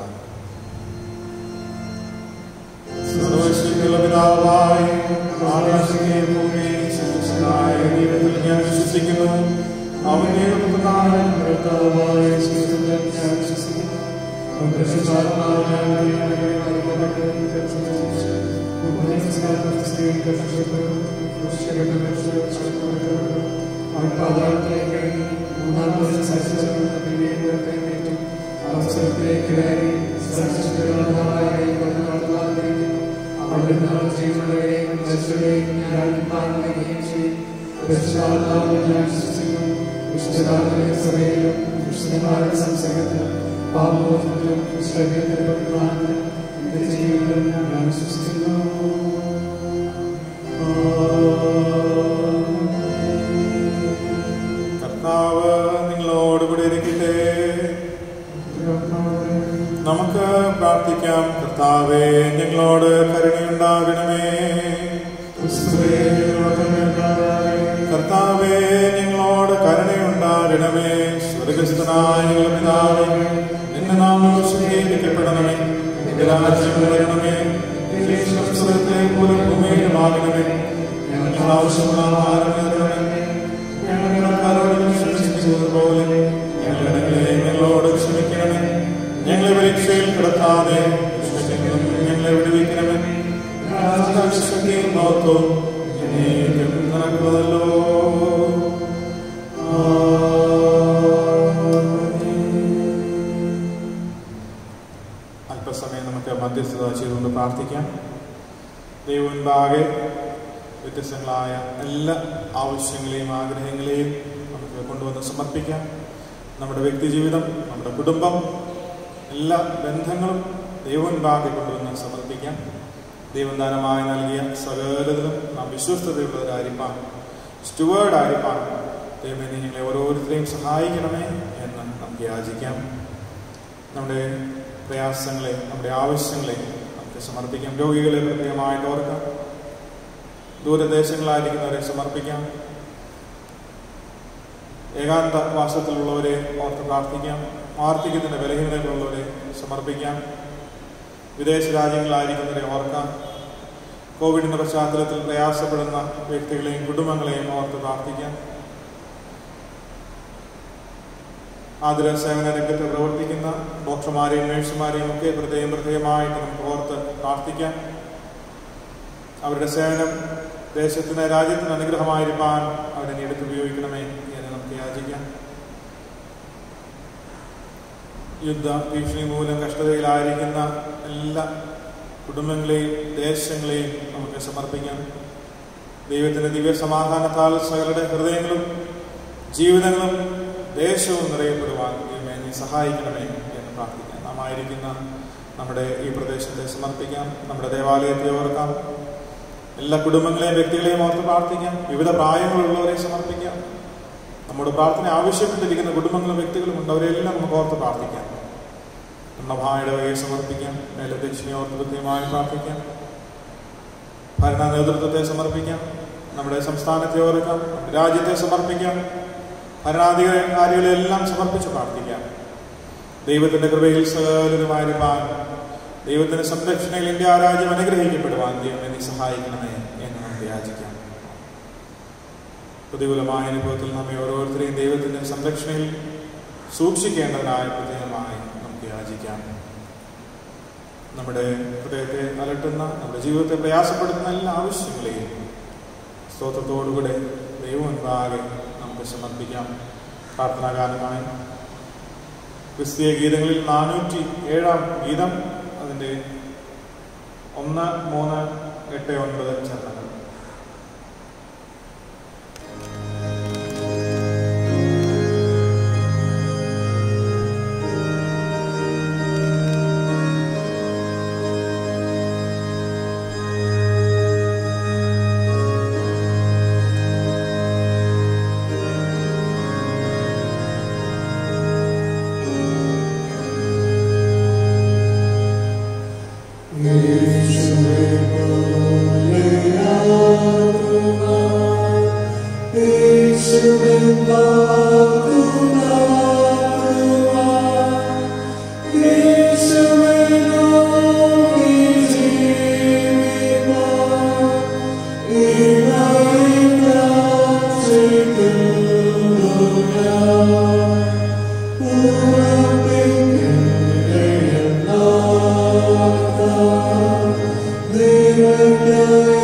പിതാവായ ആകാശത്തെയും ഭൂമിയെയും സൃഷ്ടിച്ചവനായ ദൈവത്തിൽ ഞാൻ വിശ്വസിക്കുന്നു. അവന്റെ പുത്രനായ കർത്താവായ യേശുക്രിസ്തുവിൽ ഞാൻ വിശ്വസിക്കുന്നു. അവൻ പരിശുദ്ധാത്മാവിനാൽ കർത്താവ് നിങ്ങളോടുകൂടി ഇരിക്കട്ടെ. നമുക്ക് പ്രാർത്ഥിക്കാം. കർത്താവേ, ഞങ്ങളോട് കരുണയുണ്ടാകണമേ. കർത്താവേ, ഞങ്ങളോട് കരുണയുണ്ടാകണമേ. സ്വർഗസ്ഥനായ ഞങ്ങളുടെ പിതാവേ, നിന്റെ നാമം വിശുദ്ധീകരിക്കപ്പെടണമേ. നിന്റെ രാജ്യം വരണമേ. നിന്റെ ഇഷ്ടം സ്വർഗ്ഗത്തിലെ പോലെ ഭൂമിയിലുമാകണമേ. ഞങ്ങൾക്ക് ആവശ്യമുള്ള ആഹാരം തരണമേ. ഞങ്ങളുടെ കടക്കാരോട് ക്ഷമിച്ചതുപോലെ ഞങ്ങളുടെ കടങ്ങളെ ഞങ്ങളോട് ക്ഷമിക്കണമേ. ഞങ്ങളെ പരീക്ഷയിൽ കിടത്താതെ ഞങ്ങളെ വിടുവിക്കണമേ. ശക്തിയും മഹത്വവും എന്നേക്കും നിനക്കുള്ളതല്ലോ. അല്പസമയം നമുക്ക് മധ്യസ്ഥത ചെയ്തുകൊണ്ട് പ്രാർത്ഥിക്കാം. ദൈവമുൻപാകെ വ്യത്യസ്തങ്ങളായ എല്ലാ ആവശ്യങ്ങളെയും ആഗ്രഹങ്ങളെയും നമുക്ക് കൊണ്ടുവന്ന് സമർപ്പിക്കാം. നമ്മുടെ വ്യക്തിജീവിതം, നമ്മുടെ കുടുംബം, എല്ലാ ബന്ധങ്ങളും ദൈവമുൻപാകെ കൊണ്ടുവന്ന് സമർപ്പിക്കാം. ദൈവദാനമായി നൽകിയ സകലത്തിലും നാം വിശ്വസ്തതയുള്ളവരായിരിക്കാൻ, സ്റ്റുവേർഡായിരിക്കാൻ ദൈവമേ ഞങ്ങളെ ഓരോരുത്തരെയും സഹായിക്കണമേ എന്ന് നമുക്ക് യാചിക്കാം. നമ്മുടെ പ്രയാസങ്ങളെ, നമ്മുടെ ആവശ്യങ്ങളെ നമുക്ക് സമർപ്പിക്കാം. രോഗികളെ പ്രത്യേകമായിട്ട് ഓർക്കാം. ദൂരദേശങ്ങളായിരിക്കുന്നവരെ സമർപ്പിക്കാം. ഏകാന്ത വാസത്തിലുള്ളവരെ ഓർത്ത് പ്രാർത്ഥിക്കാം. വാർദ്ധക്യത്തിൻ്റെ ബലഹീനതകളുള്ളവരെ സമർപ്പിക്കാം. വിദേശ രാജ്യങ്ങളായിരിക്കുന്നവരെ ഓർക്കാം. കോവിഡിൻ്റെ പശ്ചാത്തലത്തിൽ പ്രയാസപ്പെടുന്ന വ്യക്തികളെയും കുടുംബങ്ങളെയും ഓർത്ത് പ്രാർത്ഥിക്കാം. ആതുര സേവന രംഗത്ത് പ്രവർത്തിക്കുന്ന ഡോക്ടർമാരെയും നഴ്സുമാരെയും ഒക്കെ പ്രത്യേകം പ്രത്യേകമായിട്ട് നമുക്ക് ഓർത്ത് പ്രാർത്ഥിക്കാം. അവരുടെ സേവനം ദേശത്തിന്, രാജ്യത്തിന് അനുഗ്രഹമായിരിക്കാൻ അവരെ എടുത്തുപയോഗിക്കണമേ എന്ന് നമുക്ക് യാചിക്കാം. യുദ്ധ ഭീഷണി മൂലം കഷ്ടതയിലായിരിക്കുന്ന എല്ലാ കുടുംബങ്ങളെയും ദേശങ്ങളെയും നമുക്ക് സമർപ്പിക്കാം. ദൈവത്തിൻ്റെ ദിവ്യ സമാധാനത്താൽ സകലരുടെ ഹൃദയങ്ങളും ജീവിതങ്ങളും ദേശവും നിറയപ്പെടുവാൻ ദൈവമേ നീ സഹായിക്കണമേ എന്ന് പ്രാർത്ഥിക്കാം. നാം ആയിരിക്കുന്ന നമ്മുടെ ഈ പ്രദേശത്തെ സമർപ്പിക്കാം. നമ്മുടെ ദേവാലയത്തെ ഓർക്കാം. എല്ലാ കുടുംബങ്ങളെയും വ്യക്തികളെയും ഓർത്ത് പ്രാർത്ഥിക്കാം. വിവിധ പ്രായങ്ങളുള്ളവരെ സമർപ്പിക്കാം. നമ്മുടെ പ്രാർത്ഥന ആവശ്യപ്പെട്ടിരിക്കുന്ന കുടുംബങ്ങളും വ്യക്തികളും ഉണ്ട്. അവരെല്ലാം നമുക്ക് ഓർത്ത് പ്രാർത്ഥിക്കാം. നമ്മുടെ ഭായുടെ വകയെ സമർപ്പിക്കാം. മേലധ്യക്ഷനെ ഓർത്ത് കൃത്യമായി പ്രാർത്ഥിക്കാം. ഭരണ നേതൃത്വത്തെ സമർപ്പിക്കാം. നമ്മുടെ സംസ്ഥാനത്തെ ഓർക്കാം. രാജ്യത്തെ സമർപ്പിക്കാം. ഭരണാധികാരികളെല്ലാം സമർപ്പിച്ച് പ്രാർത്ഥിക്കാം. ദൈവത്തിന്റെ കൃപയിൽ സകലരുമായിരിക്കാൻ, ദൈവത്തിന്റെ സംരക്ഷണയിൽ ഇന്ത്യ രാജ്യം അനുഗ്രഹിക്കപ്പെടുവാൻ ദൈവം നീ സഹായിക്കണമേ എന്ന് നമുക്ക് യാചിക്കാം. പ്രതികൂലമായ അനുഭവത്തിൽ നമ്മെ ഓരോരുത്തരെയും ദൈവത്തിന്റെ സംരക്ഷണയിൽ സൂക്ഷിക്കേണ്ടതിനായ പ്രത്യേകമായി നമുക്ക് യാചിക്കാം. നമ്മുടെ ഹൃദയത്തെ അലട്ടുന്ന, നമ്മുടെ ജീവിതത്തെ പ്രയാസപ്പെടുത്തുന്ന എല്ലാ ആവശ്യങ്ങളെയും സ്തോത്രത്തോടുകൂടെ ദൈവമുൻപാകെ നമുക്ക് സമർപ്പിക്കാം. പ്രാർത്ഥനാഗാനമായി ക്രിസ്തീയ ഗീതങ്ങളിൽ നാനൂറ്റി ഏഴാം ഗീതം, അതിൻ്റെ ഒന്ന്, മൂന്ന്, എട്ട്, ഒൻപത് ചരണങ്ങൾ. They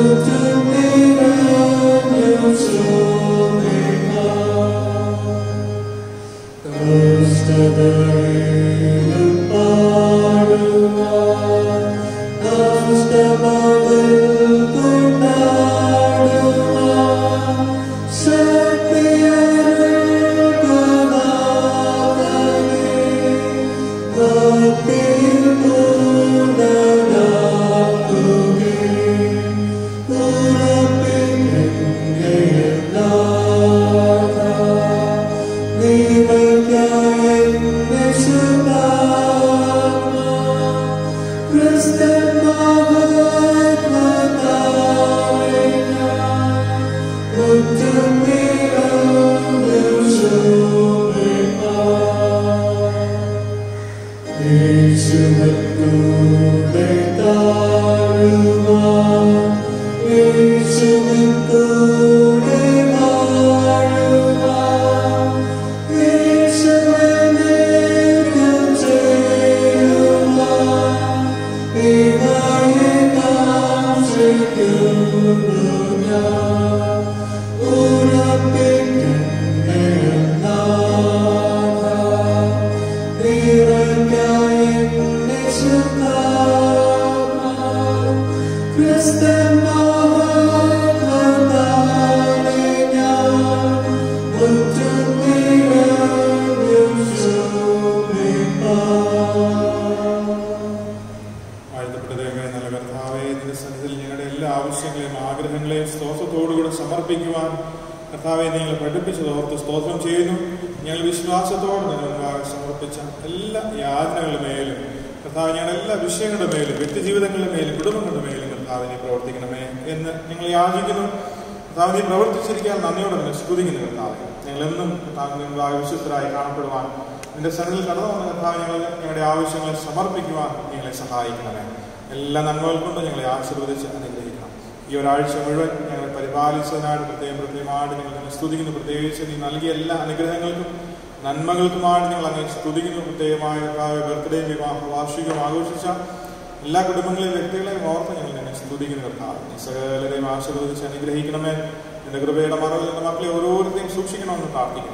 നന്മകൾക്കുമാണ് നിങ്ങൾ അങ്ങനെ സ്തുതിക്കുന്നു. പ്രത്യേകമായ ബർത്ത്ഡേയും വിവാഹ വാർഷികവും ആഘോഷിച്ച എല്ലാ കുടുംബങ്ങളെയും വ്യക്തികളെയും ഓർത്ത് ഞങ്ങൾ നിന്നെ സ്തുതിക്കുന്നു കർത്താവ്. നീ സകലരെയും ആശീർവദിച്ച് അനുഗ്രഹിക്കണമേ. നിന്റെ കൃപയുടെ മറവിൽ നിന്റെ മക്കളെ ഓരോരുത്തരെയും സൂക്ഷിക്കണമെന്ന് പ്രാർത്ഥിക്കുന്നു.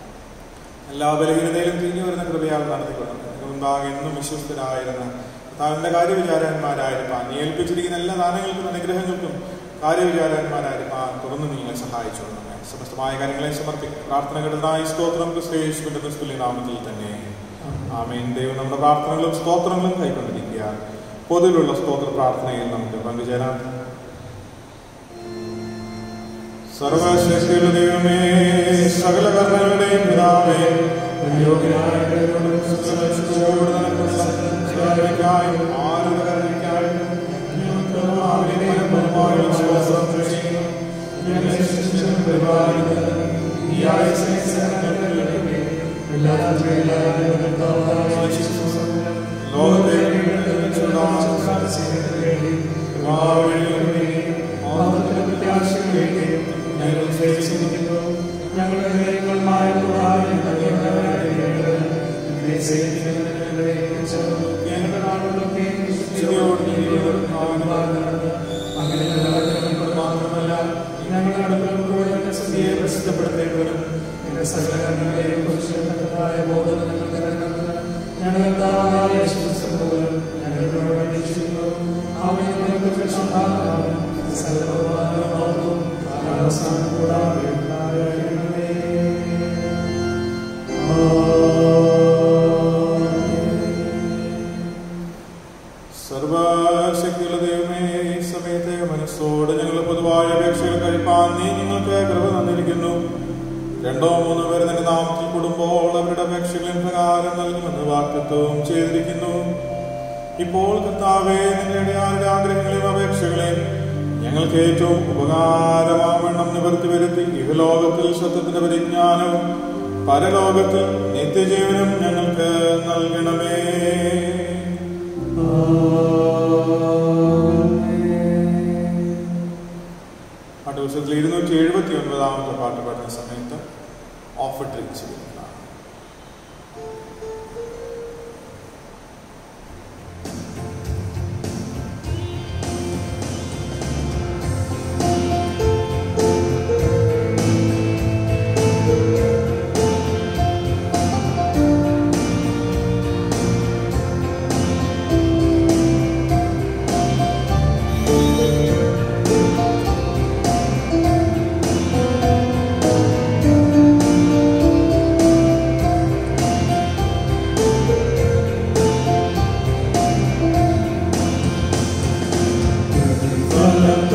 എല്ലാ ബലഹീനതയിലും തിരിഞ്ഞു വരുന്ന കൃപയാൽ നടത്തിക്കൊള്ളണം. നിന്റെ മുൻപാകെ എന്നും വിശ്വസ്തരായിരുന്ന കർത്താവിന്റെ കാര്യവിചാരന്മാരായിരിക്കാൻ നീ ഏൽപ്പിച്ചിരിക്കുന്ന എല്ലാ ദാനങ്ങൾക്കും അനുഗ്രഹങ്ങൾക്കും കാര്യവിചാരന്മാരായിരിക്കാൻ തുറന്ന് നിങ്ങളെ സഹായിച്ചു. സമസ്തമായ കാര്യങ്ങളെ സമർപ്പിക്കും. പ്രാർത്ഥനകളുടെ സ്തോത്രം ക്രിസ്തുയേശുവിന്റെ ക്രിസ്തുവിന്റെ നാമത്തിൽ തന്നെ ആമേൻ. ദൈവം നമ്മുടെ പ്രാർത്ഥനകളും സ്തോത്രങ്ങളും കൈക്കൊണ്ടിരിക്കുക. പൊതുവിലുള്ള സ്തോത്ര പ്രാർത്ഥനയിൽ നമുക്ക് പങ്കുചേരാം. സർവശക്തിയുള്ള ദൈവമേ, സകല കർമ്മങ്ങളുടെയും പിതാവേ, സർവശക്തിയുള്ള ദൈവമേ, ഈ സമയത്തെ മനസ്സോട് ഞങ്ങൾ പൊതുവായ അപേക്ഷകൾ കഴിപ്പാൻ നീ നിങ്ങൾക്ക് കൃപ തന്നിരിക്കുന്നു. രണ്ടോ മൂന്നോ പേർ നിന്റെ നാമത്തിൽ കൂടുമ്പോൾ അവരുടെ അപേക്ഷകളിൻ പ്രകാരം നൽകുമെന്ന് വാഗ്ദത്തവും ചെയ്തിരിക്കുന്നു. ഇപ്പോൾ കർത്താവേ, നിന്റെ ആരുടെ ആഗ്രഹങ്ങളെയും അപേക്ഷകളെയും ഞങ്ങൾക്ക് ഏറ്റവും ഉപകാരമാവണ്ണം നിവർത്തി വരുത്തി ഇഹലോകത്തിൽ സത്യത്തിന്റെ പരിജ്ഞാനവും പരലോകത്തിൽ നിത്യജീവനും ഞങ്ങൾക്ക് നൽകണമേ. ആ ദിവസത്തിൽ ഇരുന്നൂറ്റി എഴുപത്തി ഒൻപതാമത്തെ പാട്ട് പാടുന്ന സമയത്ത് ഓഫർ ഡ്രിങ്ക് ചെയ്യുന്നതാണ്. Thank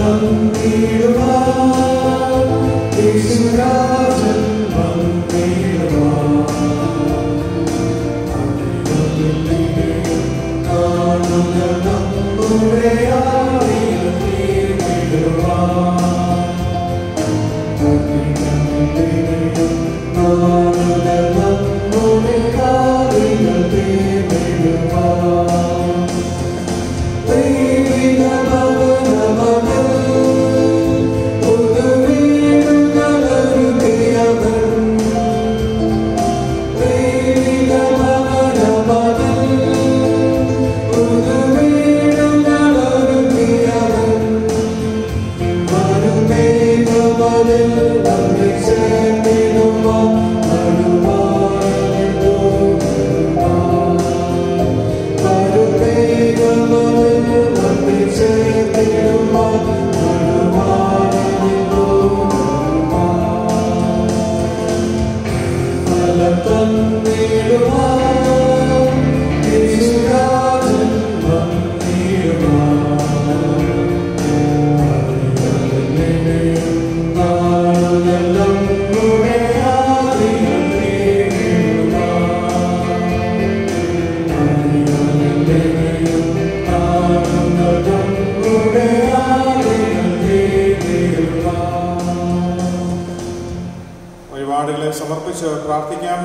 സമർപ്പിച്ച് പ്രാർത്ഥിക്കാം.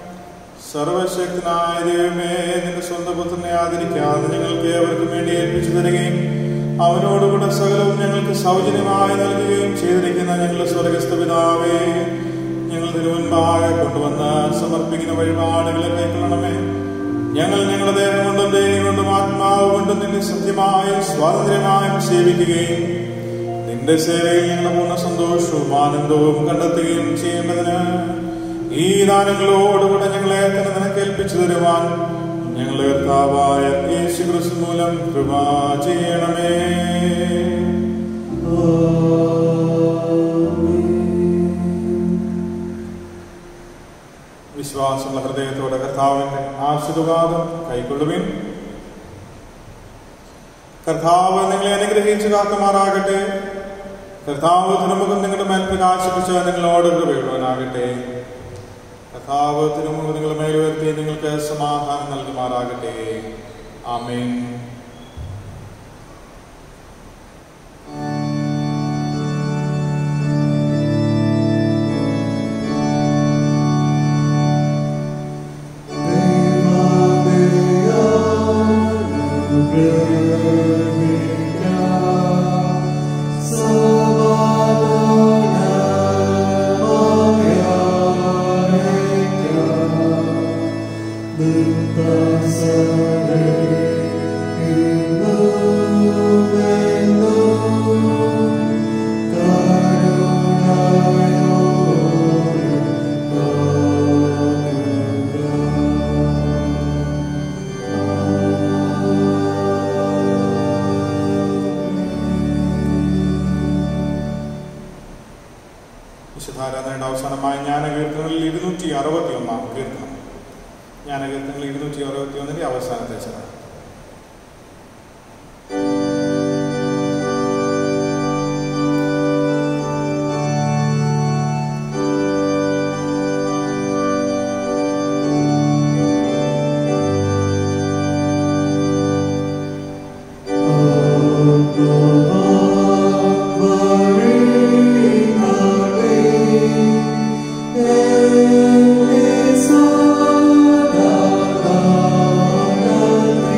സർവശക്തനായ ദൈവമേ, നിന്റെ സ്വന്തം പുത്രനെ ആദരിക്കാതെ ഞങ്ങൾക്ക് ഏവർക്കും വേണ്ടി ഏൽപ്പിച്ചു തരികയും അവനോടുകൂടെ സകലവും ഞങ്ങൾക്ക് സൗജന്യമായി നൽകുകയും ചെയ്തിരിക്കുന്ന ഞങ്ങളുടെ സ്വർഗസ്ഥ പിതാവേ, ഞങ്ങൾ തിരുവൻപാകെ കൊണ്ടുവന്ന് സമർപ്പിക്കുന്ന വഴിപാടുകളെ കൈക്കൊള്ളണമേ. ഞങ്ങൾ ഞങ്ങളുടെ ദേഹം കൊണ്ടും ദേഹം കൊണ്ടും ആത്മാവ് കൊണ്ടും നിന്നെ സത്യമായും സ്വാതന്ത്ര്യമായും സേവിക്കുകയും നിന്റെ സേവയിൽ ഞങ്ങളുടെ പൂർണ്ണ സന്തോഷവും ആനന്ദവും കണ്ടെത്തുകയും ചെയ്യേണ്ടതിന് ഈ ദാനങ്ങളോടുകൂടെ ഞങ്ങളെ തന്നെ നിനക്ക് ഏൽപ്പിച്ചു തരുവാൻ ഞങ്ങളുടെ കർത്താവായ യേശു ക്രിസ്തു മൂലം കൃപ ചെയ്യണമേ. വിശ്വാസമുള്ള ഹൃദയത്തോടെ കർത്താവിന്റെ ആശീർവാദം കൈക്കൊള്ളുവിൻ. കർത്താവ് നിങ്ങളെ അനുഗ്രഹിച്ചു കാക്കുമാറാകട്ടെ. കർത്താവ് തിരുമുഖം നിങ്ങളുടെ മേൽ പ്രകാശിപ്പിച്ച് നിങ്ങളോട് കൃപയുള്ളവനാകട്ടെ. കർത്താവ് തിരുമുഖം നിങ്ങളുടെ മേൽ ഉയർത്തി നിങ്ങൾക്ക് സമാധാനം നൽകുമാറാകട്ടെ. ആമേൻ. വിശുദ്ധാരാധനയുടെ അവസാനമായി ജ്ഞാനകീർത്തനങ്ങളിൽ ഇരുന്നൂറ്റി അറുപത്തി ഒന്നാം കീർത്തനം. ജ്ഞാനകീർത്തനങ്ങളിൽ ഇരുന്നൂറ്റി അറുപത്തി ഒന്നിന്റെ അവസാനത്തെ ചരണം. Amen.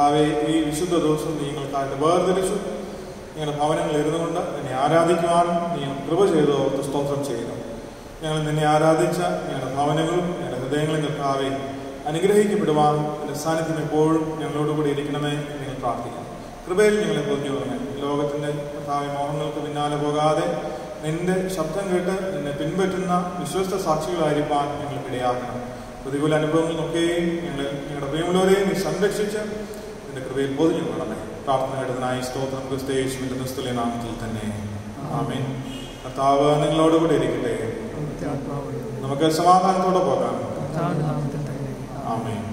കർത്താവെ, ഈ വിശുദ്ധ ദിവസം നീ ഞങ്ങൾക്കായിട്ട് വേർതിരിച്ചു. ഞങ്ങളുടെ ഭവനങ്ങളിൽ ഇരുന്നു കൊണ്ട് നിന്നെ ആരാധിക്കുവാൻ നീ കൃപ ചെയ്തു ഓർത്ത് സ്തോത്രം ചെയ്യുന്നു. ഞങ്ങൾ നിന്നെ ആരാധിച്ച ഞങ്ങളുടെ ഭവനങ്ങളും ഞങ്ങളുടെ ഹൃദയങ്ങളും കർത്താവെ അനുഗ്രഹിക്കപ്പെടുവാൻ നിന്റെ സാന്നിധ്യം എപ്പോഴും ഞങ്ങളോടുകൂടി ഇരിക്കണമേ എന്ന് ഞങ്ങൾ പ്രാർത്ഥിക്കുന്നു. കൃപയിൽ ഞങ്ങളെ പൊതിഞ്ഞു വരണേ. ലോകത്തിൻ്റെ കർത്താവെ മോഹങ്ങൾക്ക് പിന്നാലെ പോകാതെ നിന്റെ ശബ്ദം കേട്ട് നിന്നെ പിൻപറ്റുന്ന വിശ്വസ്ത സാക്ഷികളായിരിക്കാൻ ഞങ്ങൾ ഇടയാക്കണം. പ്രതികൂല അനുഭവങ്ങളൊക്കെയും ഞങ്ങൾ ഞങ്ങളുടെ പ്രിയമുള്ളവരെയും നീ സംരക്ഷിച്ച് നിന്റെ കൃപയിൽ പൊതിഞ്ഞു കൊള്ളണമേ. പ്രാർത്ഥന കേട്ടതിനായി സ്തോത്രം ക്രിസ്തു യേശുവിന്റെ ക്രിസ്തുവിന്റെ നാമത്തിൽ തന്നെ ആമേൻ. കർത്താവ് നിങ്ങളോടുകൂടി ഇരിക്കട്ടെ. നമുക്ക് സമാധാനത്തോടെ പോകാം. ആമേൻ.